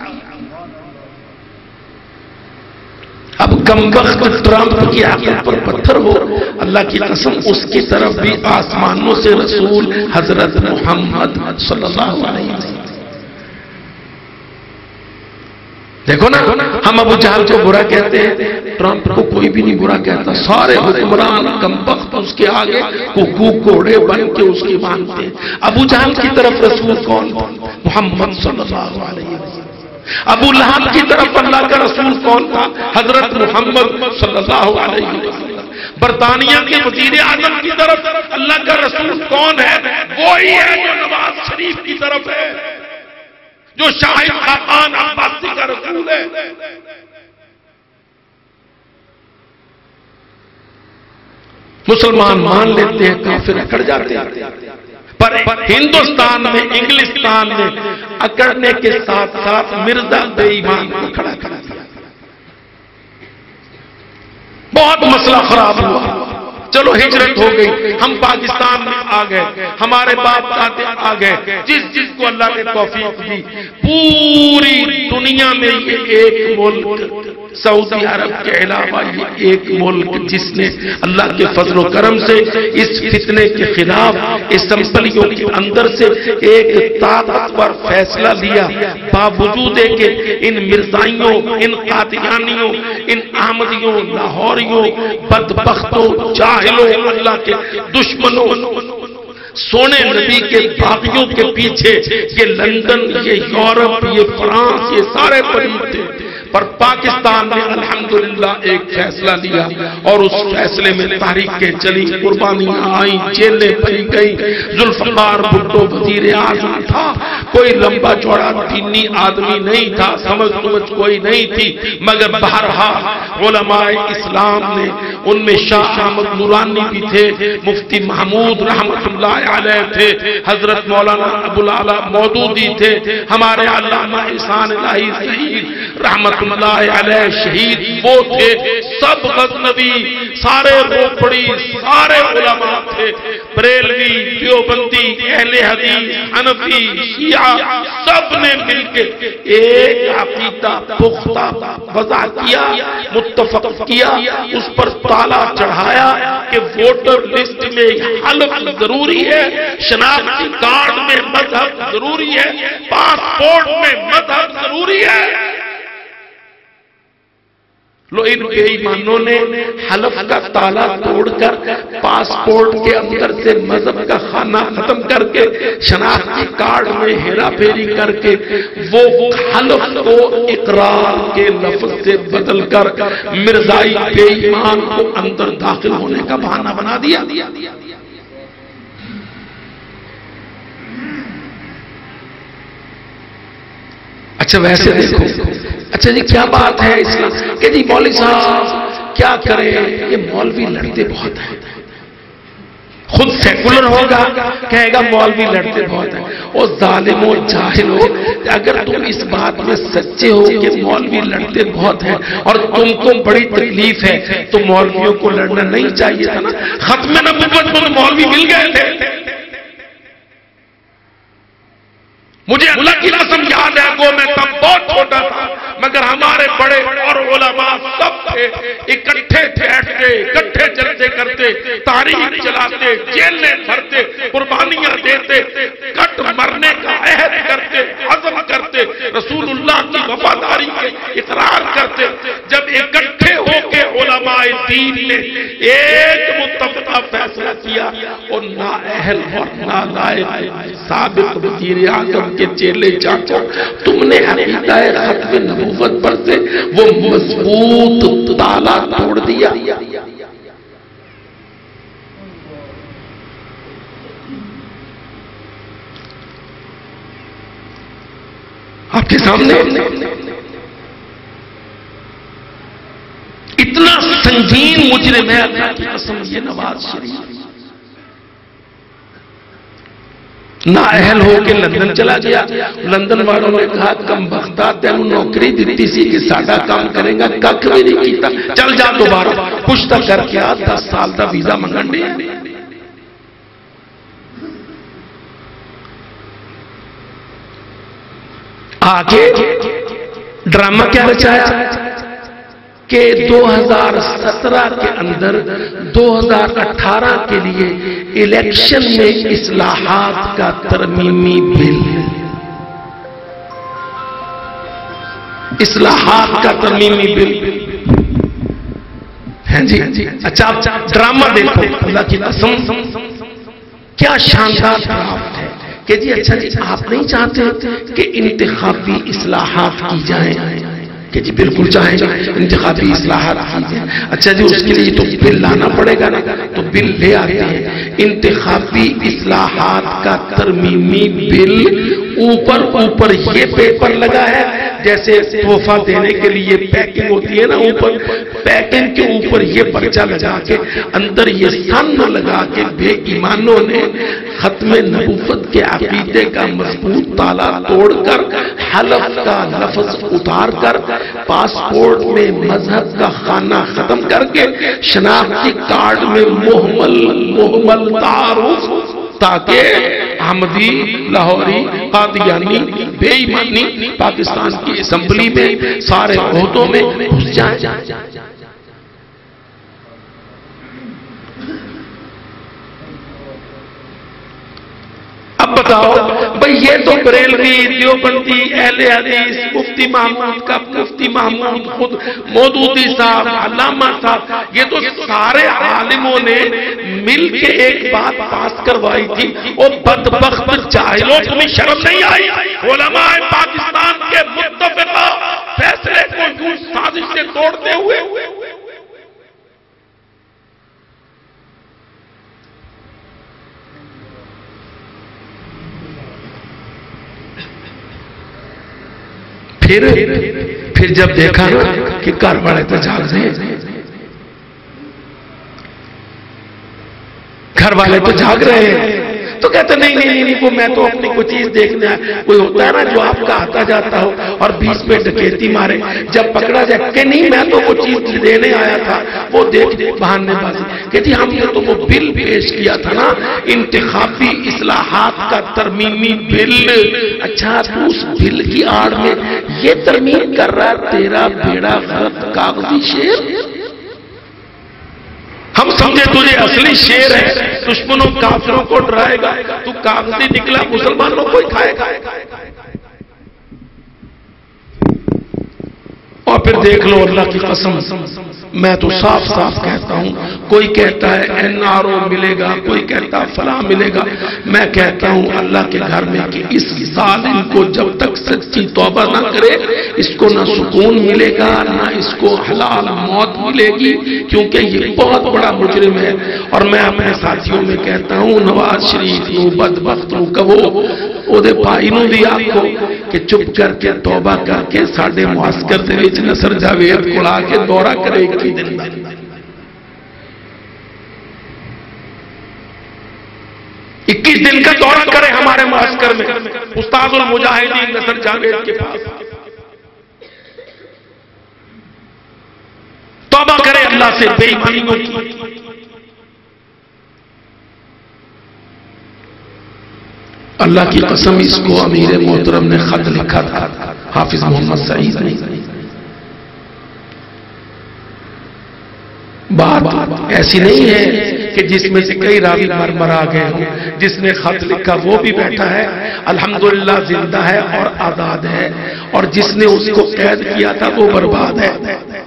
اب کمبخت ٹرمپ کی عقل پر پتھر ہو، اللہ کی قسم اس کی طرف بھی آسمانوں سے رسول حضرت محمد صلی اللہ علیہ وسلم۔ دیکھو نا، ہم ابو جہل کو برا کہتے ہیں، ٹرمپ کو کوئی بھی نہیں برا کہتا۔ سارے حکمران کمبخت اس کے آگے کوکو کوڑے بن کے اس کی مانتے ہیں۔ ابو جہل کی طرف رسول کون؟ محمد صلی اللہ علیہ وسلم۔ ابو لہب کی طرف اللہ کا رسول کون تھا؟ حضرت محمد صلی اللہ علیہ وسلم۔ برطانیہ کے وزیر اعظم کی طرف اللہ کا رسول کون ہے؟ وہی ہے جو نواز شریف کی طرف ہے، جو شاہد خاقان عباسی کا رسول ہے۔ مسلمان مان لیتے ہیں، کافر اکڑ جاتے ہیں۔ پر ہندوستان میں، انگلستان میں اکڑنے کے ساتھ ساتھ مرزا بے ایمان کو کھڑا کر دیا۔ بہت مسئلہ خراب ہوا، چلو ہجرت ہو گئی، ہم پاکستان میں آ گئے، ہمارے باپ دادے آ گئے، جس کو اللہ نے توفیق دی۔ پوری دنیا میں یہ ایک ملک سعودی عرب کے علاوہ یہ ایک ملک جس نے اللہ کے فضل و کرم سے اس فتنے کے خلاف اسمبلیوں کے اندر سے ایک طاقتور فیصلہ لیا، باوجود کہ ان مرزائیوں، ان قادیانیوں، ان احمدیوں، لاہوریوں، بدبختوں، جاہلوں، اللہ کے دشمنوں، سونے نبی کے باغیوں کے پیچھے یہ لندن، یہ یورپ، یہ فرانس، یہ سارے فریق تھے۔ پر پاکستان نے الحمدللہ ایک فیصلہ لیا اور اس فیصلے میں تحریکیں چلی، قربانیاں آئیں، جیلیں بھری گئیں۔ ذوالفقار بھٹو وزیر اعظم تھا، کوئی لمبا چوڑا دینی آدمی نہیں تھا، سمجھ کوئی نہیں تھی، مگر بہرحال علماء اسلام نے، ان میں شاہ احمد نورانی بھی تھے، مفتی محمود رحمت اللہ علیہ تھے، حضرت مولانا ابوالعلا مودودی تھے، ہمارے علامہ احسان الہی سعید رحمت اللہ علیہ شہید وہ تھے، سب غزنوی، سارے روپڑی، سارے علماء تھے، بریلوی، دیوبندی، اہل حدیث، حنفی، شیعہ، سب نے مل کے ایک عقیدہ پختہ وضع کیا، متفق کیا، اس پر تالا چڑھایا کہ ووٹر لسٹ میں حلف ضروری ہے، شناختی کارڈ میں مذہب ضروری ہے، پاسپورٹ میں مذہب ضروری ہے۔ لو ان بے ایمانوں نے حلف کا تالا توڑ کر پاسپورٹ کے اندر سے مذہب کا خانہ ختم کر کے شناختی کارڈ میں ہیرا پھیری کر کے وہ حلف کو اقرار کے لفظ سے بدل کر مرزائی بے ایمان کو اندر داخل ہونے کا بہانہ بنا دیا۔ اچھا ویسے دیکھو، اچھا جی کیا بات ہے اسلام کہ جی مولوی صاحب کیا کریں، یہ مولوی لڑتے بہت ہیں، خود سیکولر ہوگا کہے گا مولوی لڑتے بہت ہیں۔ اور ظالم و جاہل ہو، اگر تم اس بات میں سچے ہو کہ مولوی لڑتے بہت ہیں اور تم کو بڑی تکلیف ہے تو مولویوں کو لڑنا نہیں چاہیے تھا نا۔ ختم نبوت میں مولوی مل گئے تھے، مجھے اللہ کی قسم یاد ہے وہ میں تب بہت چھوٹا تھا، مگر ہمارے بڑے اور علماء سب تھے، اکٹھے بیٹھتے، اکٹھے جلسے کرتے، تاریخ چلاتے، جیلیں بھرتے، قربانیاں دیتے، کٹ مرنے کا عہد کرتے، عزم کرتے، رسول اللہ کی وفاداری کے اقرار کرتے۔ جب اکٹھے ہو کے علماء دین نے ایک متفقہ فیصلہ کیا اور نااہل اور نالائق سابق وزیر اعظم کے چیلے چاچا تم نے عقیدہ ختم نبوت پر سے وہ مضبوط تالا توڑ دیا۔ آپ کے سامنے اتنا سنگین مجرم ہے، اللہ کی قسم یہ نواز شریف نااہل ہو کے لندن چلا گیا۔ لندن والوں نے کہا کم بختہ تینوں نوکری دیتی سی کہ ساڈا کام کرے گا، ککھ بھی نہیں کیتا، چل جا دوبارہ پشتہ کر کے 10 سال دا ویزا منگن دے۔ آگے ڈرامہ کیا رچایا کہ 2017 کے اندر 2018 کے لیے الیکشن میں اصلاحات کا ترمیمی بل، اصلاحات کا ترمیمی بل ہیں جی۔ اچھا ڈرامہ دیکھو، اللہ کی قسم کیا شاندار ڈرافٹ ہے کہ جی اچھا جی آپ نہیں چاہتے کہ انتخابی اصلاحات کی جائیں کہ جی بالکل چاہیں گے انتخابی اصلاحات کی جائیں۔ اچھا جی اس کے لیے تو بل لانا پڑے گا نا، تو بل لے آتے ہیں۔ انتخابی اصلاحات کا ترمیمی بل اوپر یہ پیپر لگا ہے جیسے تحفہ دینے کے لیے پیکنگ ہوتی ہے نا، اوپر پیکنگ کے اوپر یہ پرچہ لگا کے اندر یہ سن لگا کے بے ایمانوں نے ختم نبوت کے عقیدے کا مضبوط تالا توڑ کر حلف کا لفظ اتار کر پاسپورٹ میں مذہب کا خانہ ختم کر کے شناختی کارڈ میں محمل تعارف تاکہ احمدی، لاہوری، قادیانی، بے ایمانی پاکستان کی اسمبلی میں سارے عہدوں میں گھس جائیں۔ اب بتاؤ بھئی یہ تو بریلوی، دیوبندی، اہل حدیث، مفتی محمود کا مفتی محمود خود مودودی صاحب، علامہ صاحب، یہ تو سارے عالموں نے مل کے ایک بات پاس کروائی تھی۔ اور بدبخت جاہلوں تمہیں شرم نہیں آئی؟ علماء پاکستان کے متفقہ فیصلے کو یوں سازش سے توڑتے ہوئے پھر جب دیکھا نا کہ گھر والے تو جاگ رہے ہیں، گھر والے تو جاگ رہے ہیں، تو کہتے نہیں نہیں نہیں وہ میں تو اپنی کوئی چیز دیکھنے آیا. کوئی ہوتا ہے نا جو آپ کا آتا جاتا ہو اور 20 پہ ڈکیتی مارے, جب پکڑا جائے کہ نہیں میں تو وہ چیز دینے آیا تھا, وہ دیکھ بہانے بازی کہ جی ہم نے تو وہ بل پیش کیا تھا نا, انتخابی اصلاحات کا ترمیمی بل. اچھا تو اس بل کی آڑ میں یہ ترمیم کر رہا ہے تیرا بیڑا غرق کاغذی شیر. ہم سمجھے تجھے اصلی شیر ہے, دشمنوں کافروں کو ڈرائے گا, تو کاغذی نکلا مسلمانوں کو ہی کھائے گا. اور پھر دیکھ لو اللہ کی قسم, میں تو صاف صاف کہتا ہوں, کوئی کہتا ہے این آر او ملے گا, کوئی کہتا ہے فلاں ملے گا. میں کہتا ہوں اللہ کے گھر میں کہ اس ظالم کو جب تک سچی توبہ نہ کرے اس کو نہ سکون ملے گا نہ اس کو حلال موت ملے گی, کیونکہ یہ بہت بڑا مجرم ہے. اور میں اپنے ساتھیوں میں کہتا ہوں نواز شریف نو بدبخت نو کہو او دے بھائی نو بھی آپ کو کہ چپ کر کے توبہ کر کے ساڈے معسکر دے وچ نصر جاوید کو لا کے دورہ کرے 21 دن دا. 21 دن کا دورہ کرے ہمارے معسکر میں استاد المجاہدین نصر جاوید کے پاس, توبہ کرے اللہ سے بے ایمانیوں کی. اللہ کی قسم اس کو امیر محترم نے خط لکھا تھا, حافظ محمد سعید نے. بات ایسی نہیں ہے کہ جس میں سے کئی راوی مر آ گئے ہوں. جس نے خط لکھا وہ بھی بیٹھا ہے الحمدللہ, زندہ ہے اور آزاد ہے, اور جس نے اس کو قید کیا تھا وہ برباد ہے,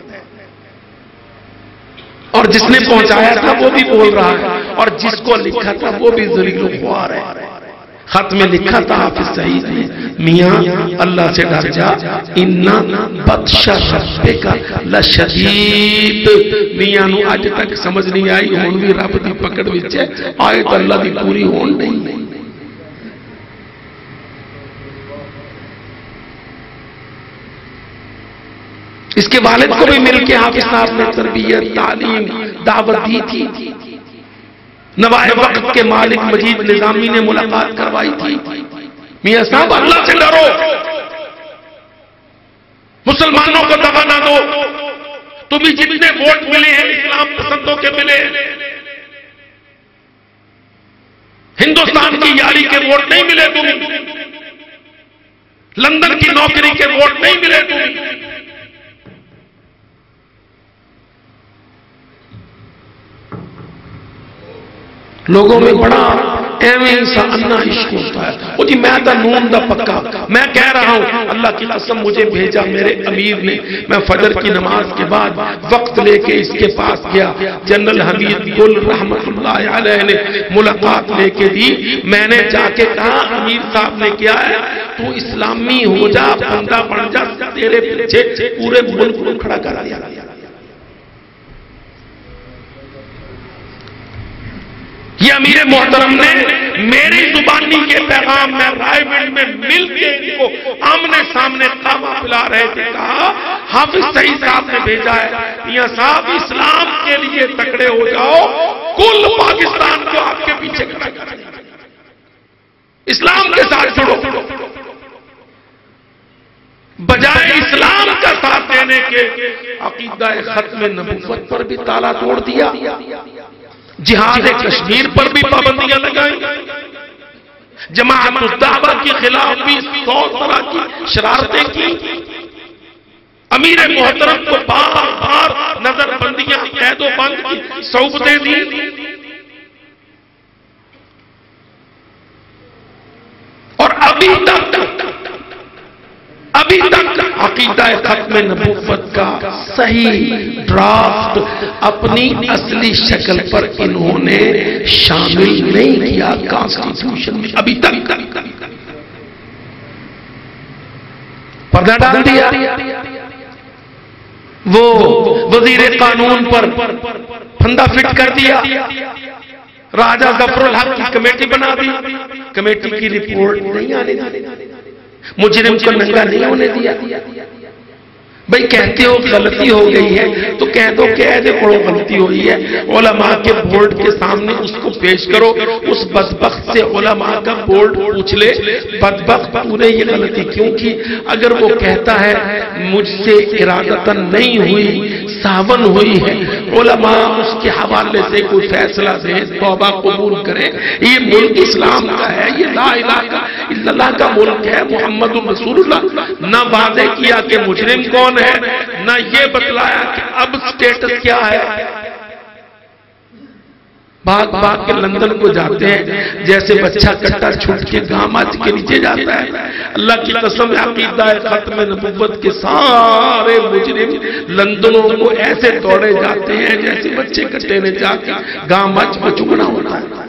اور جس نے پہنچایا تھا وہ بھی بول رہا ہے, اور جس کو لکھا تھا وہ بھی ذلیل و خوار ہے. خط میں لکھا تھا حافظ سعید نے, میاں اللہ سے ڈر جا, اِنَّا بَطْشَ رَبِّكَ لَشَدِيدٌ. میاں نو آج تک سمجھ نہیں آئی ہون بھی رب دی پکڑ وچ ہے, آیت اللہ دی پوری ہون نہیں. اس کے والد کو بھی مل کے حافظ صاحب نے تربیت تعلیم دعوت دی تھی. نوائے وقت کے مالک مجید نظامی نے ملاقات کروائی تھی. میاں صاحب اللہ سے ڈرو, مسلمانوں کو دغا نہ دو. تمہیں جتنے ووٹ ملے ہیں اسلام پسندوں کے ملے, ہندوستان کی یاری کے ووٹ نہیں ملے تمہیں, لندن کی نوکری کے ووٹ نہیں ملے تمہیں. لوگوں میں بڑا ایویں سا انا عشق ہوتا ہے. وہ جی میں دا نون دا پکا, میں کہہ رہا ہوں اللہ کی قسم مجھے بھیجا میرے امیر نے. میں فجر کی نماز کے بعد وقت لے کے اس کے پاس گیا, جنرل حمید گل رحمت اللہ علیہ نے ملاقات لے کے دی. میں نے جا کے کہا امیر صاحب نے کیا ہے, تو اسلامی ہو جا, بندہ بن جا, تیرے پیچھے پورے ملک کو کھڑا کر دیا. یہ امیر محترم نے میری زبانی کے پیغام میں رائے گنج میں مل کے ان کو آمنے سامنے قہوہ پلا رہے تھے, کہا حافظ سعید صاحب نے بھیجا ہے, میاں صاحب اسلام کے لیے تکڑے ہو جاؤ, کل پاکستان کو آپ کے پیچھے کھڑا کر دیا, اسلام کے ساتھ جڑو. بجائے اسلام کا ساتھ دینے کے عقیدہ ختم نبوت پر بھی تالا توڑ دیا, جہاد کشمیر پر بھی پابندیاں لگائیں, جماعت الدعوہ کے خلاف بھی 100 طرح کی شرارتیں کی. امیر محترم کو بار بار نظر بندیاں قید و بند کی صحبتیں دی. اور ابھی تک عقیدہ ختم نبوت کا صحیح ڈرافٹ اپنی اصلی شکل پر انہوں نے شامل نہیں کیا کانسٹیٹیوشن میں. ابھی تک پردہ ڈال دیا. وہ وزیر قانون پر پھندا فٹ کر دیا, راجہ ظفر الحق کی کمیٹی بنا دی. کمیٹی کی رپورٹ نہیں آنے دی, مجرم کو ننگا نہیں ہونے دیا. بھئی کہتے ہو غلطی ہو گئی ہے تو کہہ دو کہ ایسے پڑھو غلطی ہوئی ہے، علماء کے بورڈ کے سامنے اس کو پیش کرو، اس بدبخت سے علماء کا بورڈ پوچھ لے بدبخت تو نے یہ غلطی کیوں کی؟ اگر وہ کہتا ہے مجھ سے ارادتاً نہیں ہوئی ساون ہوئی ہے، علماء اس کے حوالے سے کوئی فیصلہ دے، توبہ قبول کرے، یہ ملک اسلام کا ہے، یہ لا الہ الا اللہ کا ملک ہے، محمد رسول اللہ نہ واضح کیا کہ مجرم کون ہے، نہ یہ بتلایا کہ اب سٹیٹس کیا ہے۔ بھاگ بھاگ کے لندن کو جاتے ہیں جیسے بچہ کٹا چھوٹ کے گاماج کے نیچے جاتا ہے۔ اللہ کی قسم عقیدہ ختم نبوت کے سارے مجرم لندنوں کو ایسے دوڑے جاتے ہیں جیسے بچے کٹے نے جا کے گاماج کو چگنا ہوتا ہے۔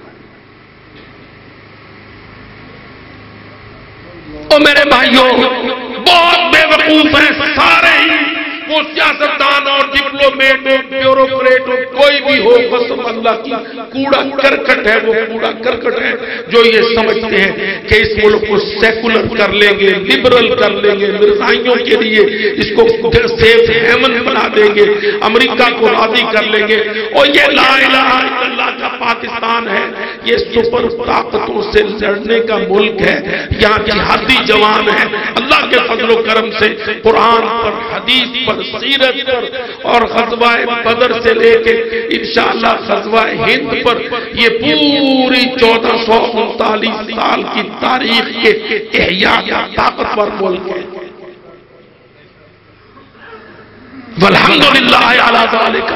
او میرے بھائیوں، بہت بے وقوف ہیں سارے ہی، وہ سیاستدان اور ڈپلومیٹ ہو، بیوروکریٹ ہو، کوئی بھی ہو، قسم اللہ کی کوڑا کرکٹ ہے، وہ کوڑا کرکٹ ہے جو یہ سمجھتے ہیں کہ اس ملک کو سیکولر کر لیں گے، لبرل کر لیں گے، مرزائیوں کے لیے اس کو سیف ہیون بنا دیں گے، امریکہ کو راضی کر لیں گے۔ اور یہ لا الہ الا اللہ کا پاکستان ہے، یہ سپر طاقتوں سے لڑنے کا ملک ہے، یہاں جہادی جوان ہیں، اللہ کے فضل و کرم سے قرآن پر، حدیث پر، سیرت پر اور غزوہ بدر سے لے کے انشاءاللہ غزوہ ہند پر یہ پوری 1439 سال کی تاریخ کے احیاء کا طاقتور ملک ہے۔ والحمدللہ علی ذالک۔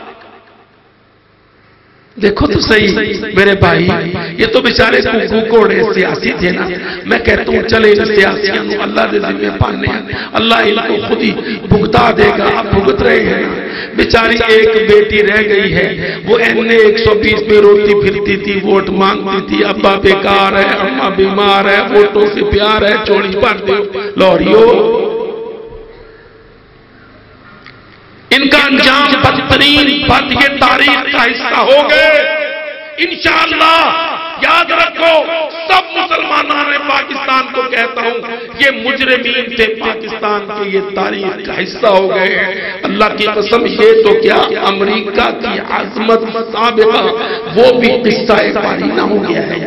دیکھو تو صحیح میرے بھائی، یہ تو بیچارے کوڑے سیاسی تھے نا، میں کہتا ہوں چلے ان سیاسیوں اللہ دے ذمہ پانے ہیں، اللہ ان کو خود ہی بھگتا دے گا، آپ بھگت رہے ہیں۔ بیچاری ایک بیٹی رہ گئی ہے، وہ این 120 میں روتی پھرتی تھی، ووٹ مانگتی تھی، ابا بیکار ہے، اماں بیمار ہے، ووٹوں سے پیار ہے، چوڑی بھر دو لوریو۔ ان کا انجام بدترین بد یہ تاریخ کا حصہ ہو گئے۔ انشاءاللہ یاد رکھو، سب مسلمانان پاکستان کو کہتا ہوں، یہ مجرمین تھے پاکستان کے، یہ تاریخ کا حصہ ہو گئے ہیں۔ اللہ کی قسم، یہ تو کیا امریکہ کی عظمت سابقہ وہ بھی قصہ پارینہ ہو گیا ہے۔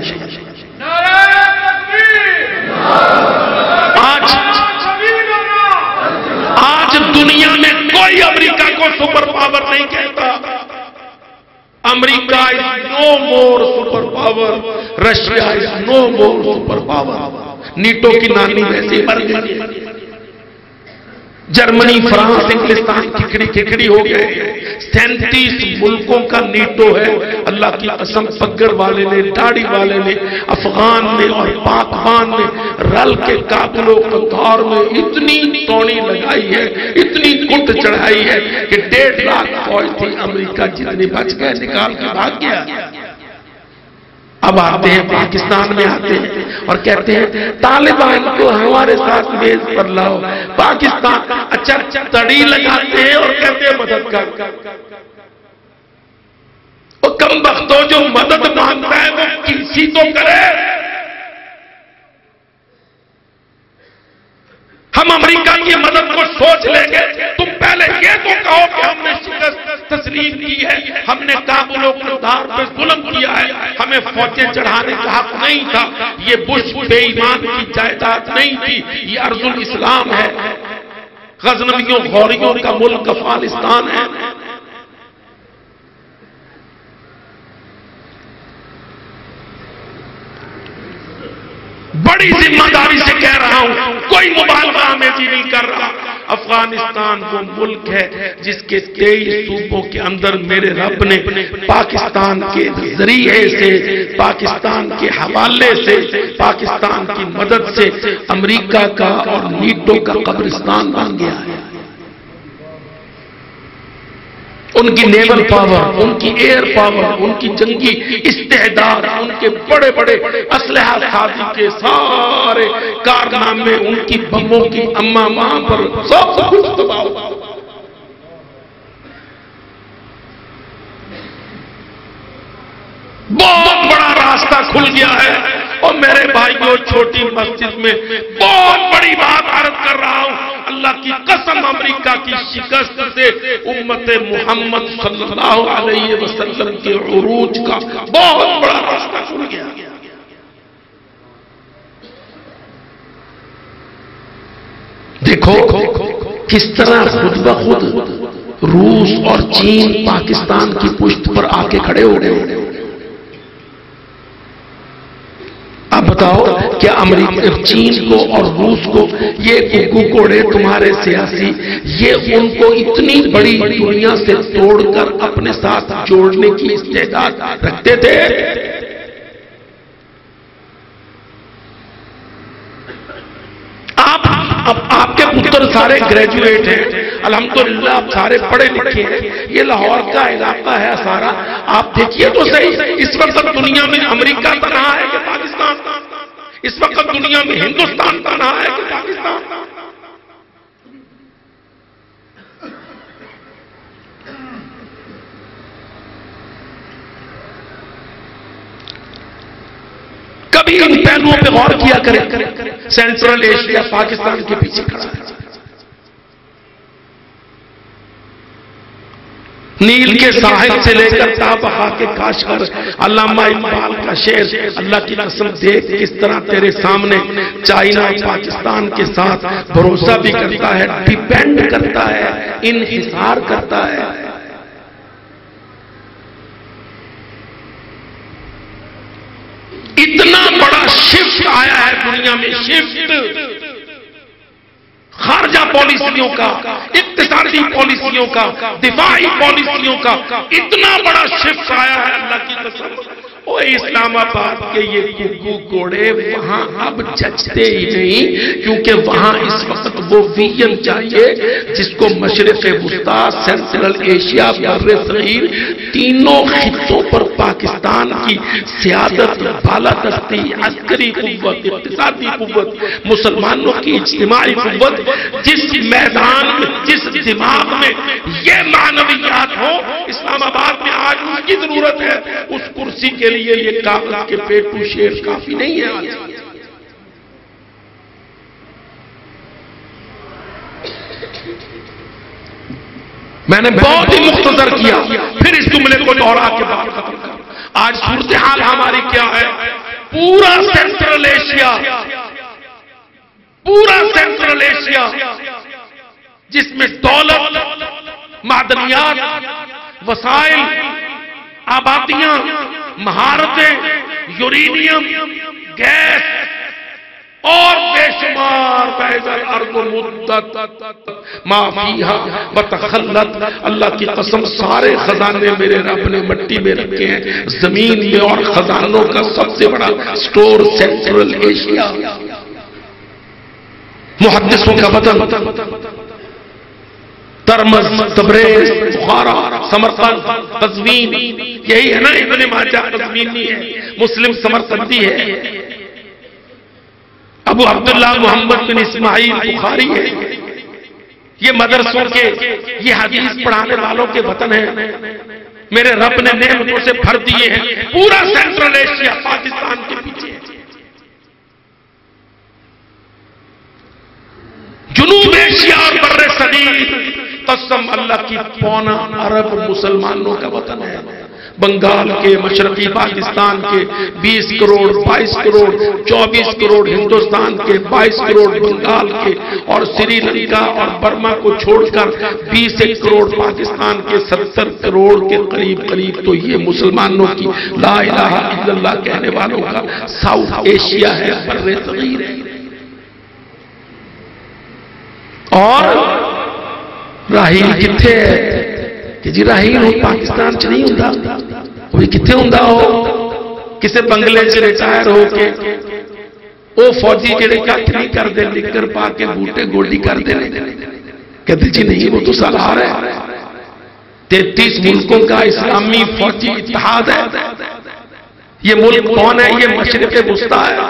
آج دنیا میں کوئی امریکہ کو سپر پاور نہیں کہتا۔ America is no more super power، Russia is no more super power۔ NATO کی نانی ویسے مر گئی، جرمنی، فرانس، انگلستان کھکڑی ہو گئے۔ 37 ملکوں کا نیٹو ہے۔ اللہ کی قسم، پگڑ والے نے، داڑھی والے نے، افغان نے اور پاکستان نے رل کے کابل و قندھار میں اتنی توڑی لگائی ہے، اتنی کٹ چڑھائی ہے کہ 1.5 لاکھ فوج تھی، امریکہ جتنے بچ گئے نکال کے بھاگ گیا۔ اب آتے ہیں پاکستان میں، آتے ہیں اور کہتے ہیں طالبان کو ہمارے ساتھ میز پر لاؤ۔ پاکستان اچھا تڑی لگاتے ہیں اور کہتے ہیں مدد کر۔ وہ کم بختوں جو مدد مانگتا ہے وہ کسی تو کرے۔ ہم امریکہ کی مدد کو سوچ لیں گے، تم پہلے یہ تو کہو کہ ہم نے شکست تسلیم کی ہے، ہم نے کابل و قندھار پہ ظلم کیا ہے، ہمیں فوجیں چڑھانے کا حق نہیں تھا، یہ بش بے ایمان کی جائیداد نہیں تھی، یہ ارض الاسلام ہے، غزنویوں غوریوں کا ملک افغانستان ہے۔ بڑی ذمہ داری سے کہہ رہا ہوں، کوئی مبالغہ میں جی نہیں کر رہا۔ افغانستان وہ ملک ہے جس کے 23 صوبوں کے اندر میرے رب نے پاکستان کے ذریعے سے، پاکستان کے حوالے سے، پاکستان کی مدد سے امریکہ کا اور نیٹو کا قبرستان بن گیا ہے۔ ان کی نیول پاور، ان کی ایئر پاور، ان کی جنگی استعداد، ان کے بڑے بڑے اسلحہ سازی کے سارے کارنامے، ان کی بموں کی اماں وہاں پر سب کچھ تباہ ہوا۔ بہت بڑا راستہ کھل گیا ہے۔ اور میرے بھائیوں، چھوٹی مسجد میں بہت بڑی بات عرض کر رہا ہوں، اللہ کی قسم امریکہ کی شکست سے امت محمد صلی اللہ علیہ وسلم کے عروج کا بہت بڑا راستہ کھل گیا۔ دیکھو کس طرح خود بخود روس اور چین پاکستان کی پشت پر آ کے کھڑے ہو گئے۔ اب بتاؤ کیا امریکہ چین کو اور روس کو یہ گگو کوڑے تمہارے سیاسی یہ ان کو اتنی بڑی دنیا سے توڑ کر اپنے ساتھ جوڑنے کی استعداد رکھتے تھے؟ آپ کے پتر سارے گریجویٹ ہیں، الحمدللہ آپ سارے پڑھے لکھے ہیں، یہ لاہور کا علاقہ ہے سارا، آپ دیکھیے تو صحیح اس وقت دنیا میں امریکہ تنہا ہے کہ پاکستان؟ اس وقت دنیا میں ہندوستان تنہا ہے کہ پاکستان؟ کبھی ان پہلوؤں پہ غور کیا کریں۔ سینٹرل ایشیا پاکستان کے پیچھے کھڑا ہے۔ نیل کے ساحل سے لے کر تا بہا کے کاشغر، علامہ اقبال کا شعر، اللہ کی قسم دیکھ کس طرح تیرے سامنے چائنا پاکستان کے ساتھ بھروسہ بھی کرتا ہے، ڈیپینڈ کرتا ہے، انحصار کرتا ہے۔ اتنا بڑا شفٹ آیا ہے دنیا میں، شفٹ خارجہ پالیسیوں کا، اقتصادی پالیسیوں کا، دفاعی پالیسیوں کا اتنا بڑا شفٹ آیا ہے اللہ کی قسم۔ اسلام آباد کے یہ گگو کوڑے وہاں اب جچتے ہی نہیں، کیونکہ وہاں اس وقت وہ ویژن چاہیے جس کو مشرق وسطیٰ، سینٹرل ایشیا، بر صغیر تینوں خطوں پر پاکستان کی سیادت، بالادستی، عسکری قوت، اقتصادی قوت، مسلمانوں کی اجتماعی قوت، جس میدان میں، جس دماغ میں یہ معنویات ہو، اسلام آباد میں آج اس کی ضرورت ہے۔ اس کرسی کے لیے یہ کاغذ کے پیٹو شیر کافی نہیں ہے آج۔ میں نے بہت ہی مختصر کیا، پھر اس جملے کو دوہرا کے بات ختم کر۔ آج صورتحال ہماری کیا ہے؟ پورا سینٹرل ایشیا، پورا سینٹرل ایشیا جس میں دولت، معدنیات، وسائل، آبادیاں، مہارتیں، یورینیم، گیس اور بے شمار فیض الارض مدت ما فیہا وتخلت، اللہ کی قسم سارے خزانے میرے رب نے مٹی میں رکھے ہیں زمین میں، اور خزانوں کا سب سے بڑا سٹور سینٹرل ایشیا، محدثوں کا وطن، ترمز، تبریز، بخارا، سمرقند، قزوین، یہی ہے نا ابن ماجہ قزوینی ہے، مسلم سمرقندی ہے، ابو عبداللہ محمد بن اسماعیل بخاری ہے۔ یہ مدرسوں کے، یہ حدیث پڑھانے والوں کے وطن ہیں، میرے رب نے نعمتوں سے بھر دیے ہیں۔ پورا سینٹرل ایشیا پاکستان کے پیچھے ہے۔ جنوب ایشیا اور بر صغیر قسم اللہ کی پونا عرب مسلمانوں کا وطن ہے۔ بنگال کے، مشرقی پاکستان کے 20 کروڑ، 22 کروڑ، 24 کروڑ ہندوستان کے، 22 کروڑ بنگال کے، اور سری لنکا اور برما کو چھوڑ کر 20 کروڑ پاکستان کے، 70 کروڑ کے قریب تو یہ مسلمانوں کی لا الہ الا اللہ کہنے والوں کا ساؤتھ ایشیا ہے، بر صغیر ہے۔ اور راہیل کتھے ہے کہ جی راہیل ہو پاکستان چ نہیں ہوندا، کوئی کتھے ہوندا ہو کسے بنگلے سے ریٹائر ہو کے، او فوجی جڑے کٹ نہیں کر دے، نکر پا کے بوٹے گوڈی کر دے، کہتے جی نہیں وہ تو سالار ہے، 33 ملکوں کا اسلامی فوجی اتحاد ہے۔ یہ ملک کون ہے؟ یہ مشرق وسطیٰ ہے۔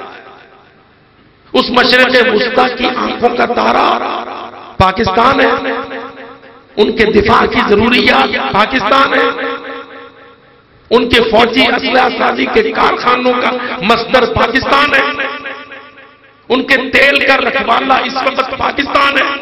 اس مشرق وسطیٰ کی آنکھوں کا تارا پاکستان ہے، ان کے دفاع کی ضروریات پاکستان ہے، ان کے فوجی اسلحہ سازی کے کارخانوں کا مصدر پاکستان ہے، ان کے تیل کا رکھوالا اس وقت پاکستان ہے۔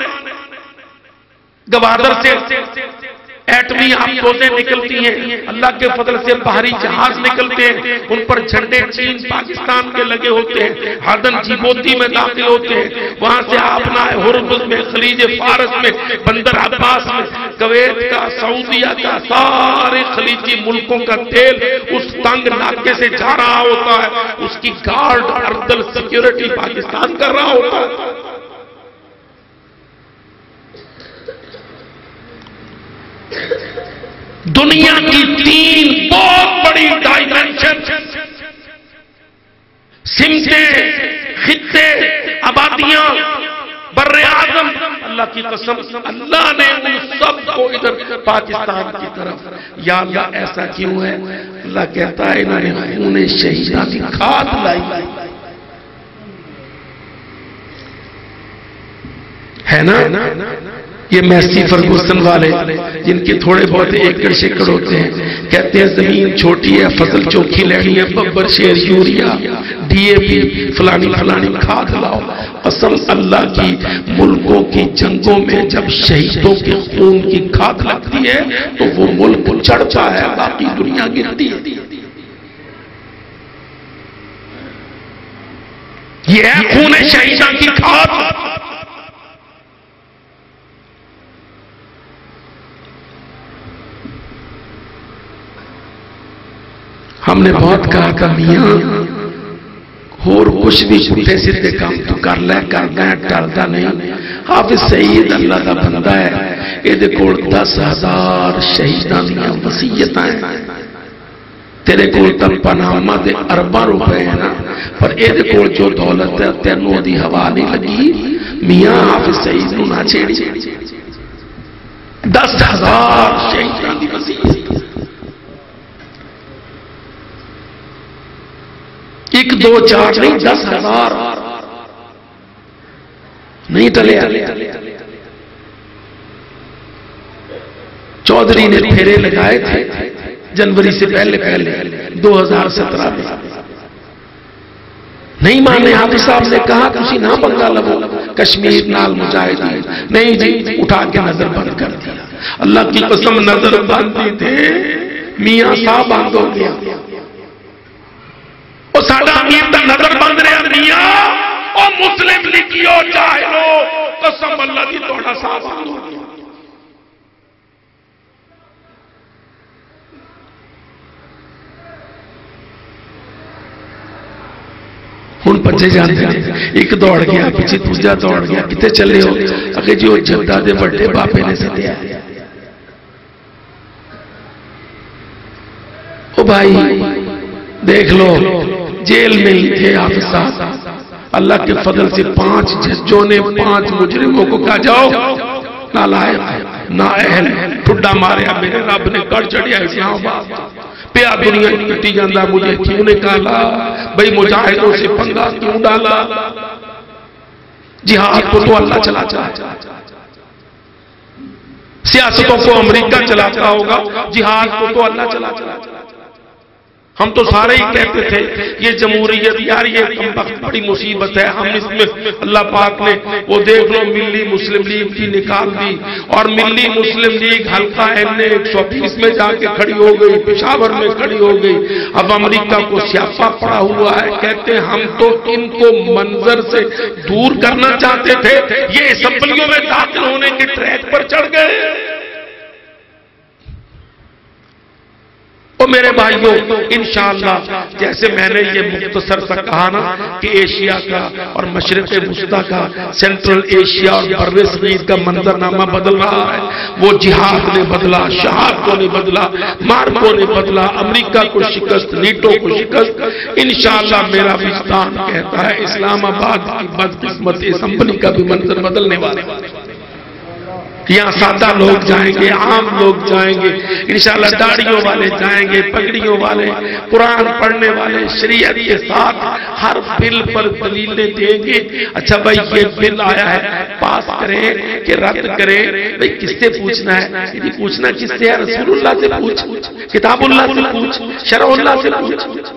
گوادر سے ایٹمی آبدوزیں نکلتی ہیں، اللہ کے فضل سے بحری جہاز نکلتے ہیں، ان پر جھنڈے چین پاکستان کے لگے ہوتے ہیں، ہردن جیبوتی میں داخل ہوتے ہیں، وہاں سے آبنا ہرمز میں، خلیج فارس میں، بندر عباس میں، کویت کا، سعودیہ کا، سارے خلیجی ملکوں کا تیل اس تنگ ناکے سے جا رہا ہوتا ہے، اس کی گارڈ ارڈل سیکیورٹی پاکستان کر رہا ہوتا ہے۔ دنیا کی 3 بہت بڑی ڈائمنشن، سمتیں، خطے، آبادیاں، بر اعظم، اللہ کی قسم اللہ نے ان سب کو ادھر پاکستان کی طرف، یا اللہ ایسا کیوں ہے؟ اللہ کہتا ہے انہوں نے خون شہیداں کی کھاد لائی ہے نا۔ یہ میسی فرگوسن والے جن کے تھوڑے بہت ایکڑ شیکڑ ہوتے ہیں، کہتے ہیں زمین چھوٹی ہے، فصل چوکھی لینی ہے، ببر شیر یوریا ڈی اے پی فلانی فلانی کھاد لاؤ۔ قسم اللہ کی، ملکوں کی جنگوں میں جب شہیدوں کے خون کی کھاد لگتی ہے تو وہ ملک چڑھتا ہے، باقی دنیا گرتی ہے۔ یہ ہے خون شہیداں کی کھاد۔ ہم نے بہت کہا کہ میاں اور کچھ بھی چھوٹے سیدھے کام تو کر لے، کرنا ہے، ٹلتا نہیں۔ حافظ سعید اللہ کا بندہ ہے، یہ دیکھو 10,000 شہیداں دیاں وصیتاں ہیں، تیرے کول تک پاناما دے ارباں روپے ہیں نا، پر یہ دیکھو جو دولت ہے تینوں دی ہوا نہیں لگی۔ میاں حافظ سعید نو نہ چھیڑی، 10,000 شہیداں دی وصیت، 1 2 4 نہیں، 10,000 نہیں ٹلے۔ چودھری نے پھیرے لگائے تھے جنوری سے پہلے 2017 میں، نہیں مانے۔ حافظ صاحب نے کہا کسی نہ پنگا لگو، کشمیر نال مجاہدین، نہیں جی، اٹھا کے نظر بند کر دیا۔ اللہ کی قسم نظر بندی تھے، میاں صاحب بند ہو گیا، وہ ساڑھا امیر تا نظر بند رہا میاں، اور مسلم لکھیو چاہے لو، قسم اللہ کی توڑا صاحب بند ہو گیا۔ ہن پچھے جانتے ہیں، ایک دوڑ گیا، پیچھے دوسرا دوڑ گیا، کتے چلے ہو؟ اگر جی وہ جدہ دے بڑے باپے نے ستیا ہے۔ او بھائی دیکھ لو، جیل میں ہی تھے حافظ صاحب، اللہ کے فضل سے 5 ججوں نے 5 مجرموں کو کہا جاؤ، نالائق نااہل ٹھڈا ماریا، میرے رب نے کر چڑھیا اسلام آباد، پیا دنیا کٹی جاندہ، مجھے کیوں نکالا بھئی، مجاہدوں سے پنگا کیوں ڈالا؟ جہاد کو تو اللہ چلاتا ہے، سیاستوں کو امریکہ چلاتا ہوگا، جہاد کو تو اللہ چلاتا ہے۔ ہم تو سارے ہی کہتے تھے یہ جمہوریت یار یہ کمبخت بڑی مصیبت ہے، ہم اس میں اللہ پاک نے وہ دیکھ لو ملی مسلم لیگ کی نکال دی، اور ملی مسلم لیگ حلقہ این 120 میں جا کے کھڑی ہو گئی، پشاور میں کھڑی ہو گئی۔ اب امریکہ کو سیاپا پڑا ہوا ہے، کہتے ہیں ہم تو ان کو منظر سے دور کرنا چاہتے تھے، یہ اسمبلیوں میں داخل ہونے کے ٹریک پر چڑھ گئے۔ اور میرے بھائیوں انشاءاللہ جیسے میں نے یہ مختصر سا کہا نا کہ ایشیا کا اور مشرق وسطیٰ کا، سینٹرل ایشیا اور بر صغیر کا منظرنامہ بدل رہا ہے، وہ جہاد نے بدلا، شہادتوں نے بدلا، مارکوں نے بدلا، امریکہ کو شکست، نیٹو کو شکست۔ انشاءاللہ میرا وجدان کہتا ہے اسلام آباد کی بدقسمت اسمبلی کا بھی منظر بدلنے والا ہے۔ یہاں سادہ لوگ جائیں گے، عام لوگ جائیں گے، انشاءاللہ داڑھیوں والے جائیں گے، پگڑیوں والے، قرآن پڑھنے والے، شریعت کے ساتھ ہر بل پر دلیلیں دیں گے۔ اچھا بھائی یہ بل آیا ہے، پاس کریں کہ رد کریں؟ بھائی کس سے پوچھنا ہے؟ یہ پوچھنا کس سے ہے؟ رسول اللہ سے پوچھ، کتاب اللہ سے پوچھ، شرع اللہ سے پوچھ۔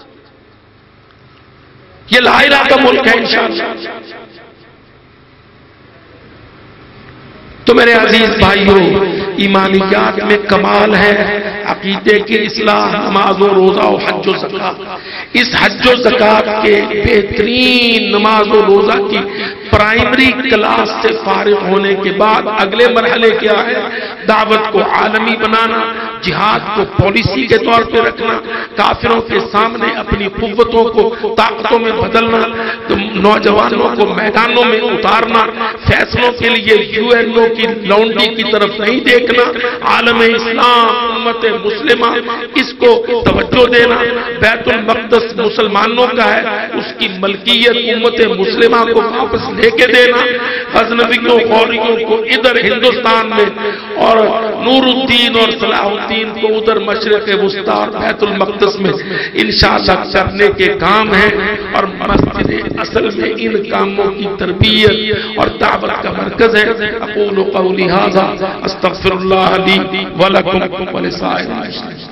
یہ لا الہ کا ملک ہے انشاءاللہ۔ تو میرے عزیز بھائیوں، ایمانیات میں کمال ہے، عقیدے کی اصلاح، نماز و روزہ و حج و زکات۔ اس حج و زکات کے بہترین نماز و روزہ کی پرائمری کلاس سے فارغ ہونے کے بعد اگلے مرحلے کیا ہے؟ دعوت کو عالمی بنانا، جہاد کو پالیسی کے طور پہ رکھنا، کافروں کے سامنے اپنی قوتوں کو طاقتوں میں بدلنا، نوجوانوں کو میدانوں میں اتارنا، فیصلوں کے لیے UN کی لونڈی کی طرف نہیں دیکھنا، عالم اسلام امت مسلمہ اس کو توجہ دینا، بیت المقدس مسلمانوں کا ہے، اس کی ملکیت امت مسلمہ کو واپس لے کے دینا، غزنویوں غوریوں کو ادھر ہندوستان میں اور نور الدین اور صلاح الدین کو ادھر مشرق وسطی اور بیت المقدس میں انشاءاللہ کرنے کے کام ہیں، اور مسجد اصل میں ان کاموں کی تربیت اور دعوت کا مرکز ہے۔ اقول قولی ھذا استغفر اللہ لی ولکم ولسائر المسلمین۔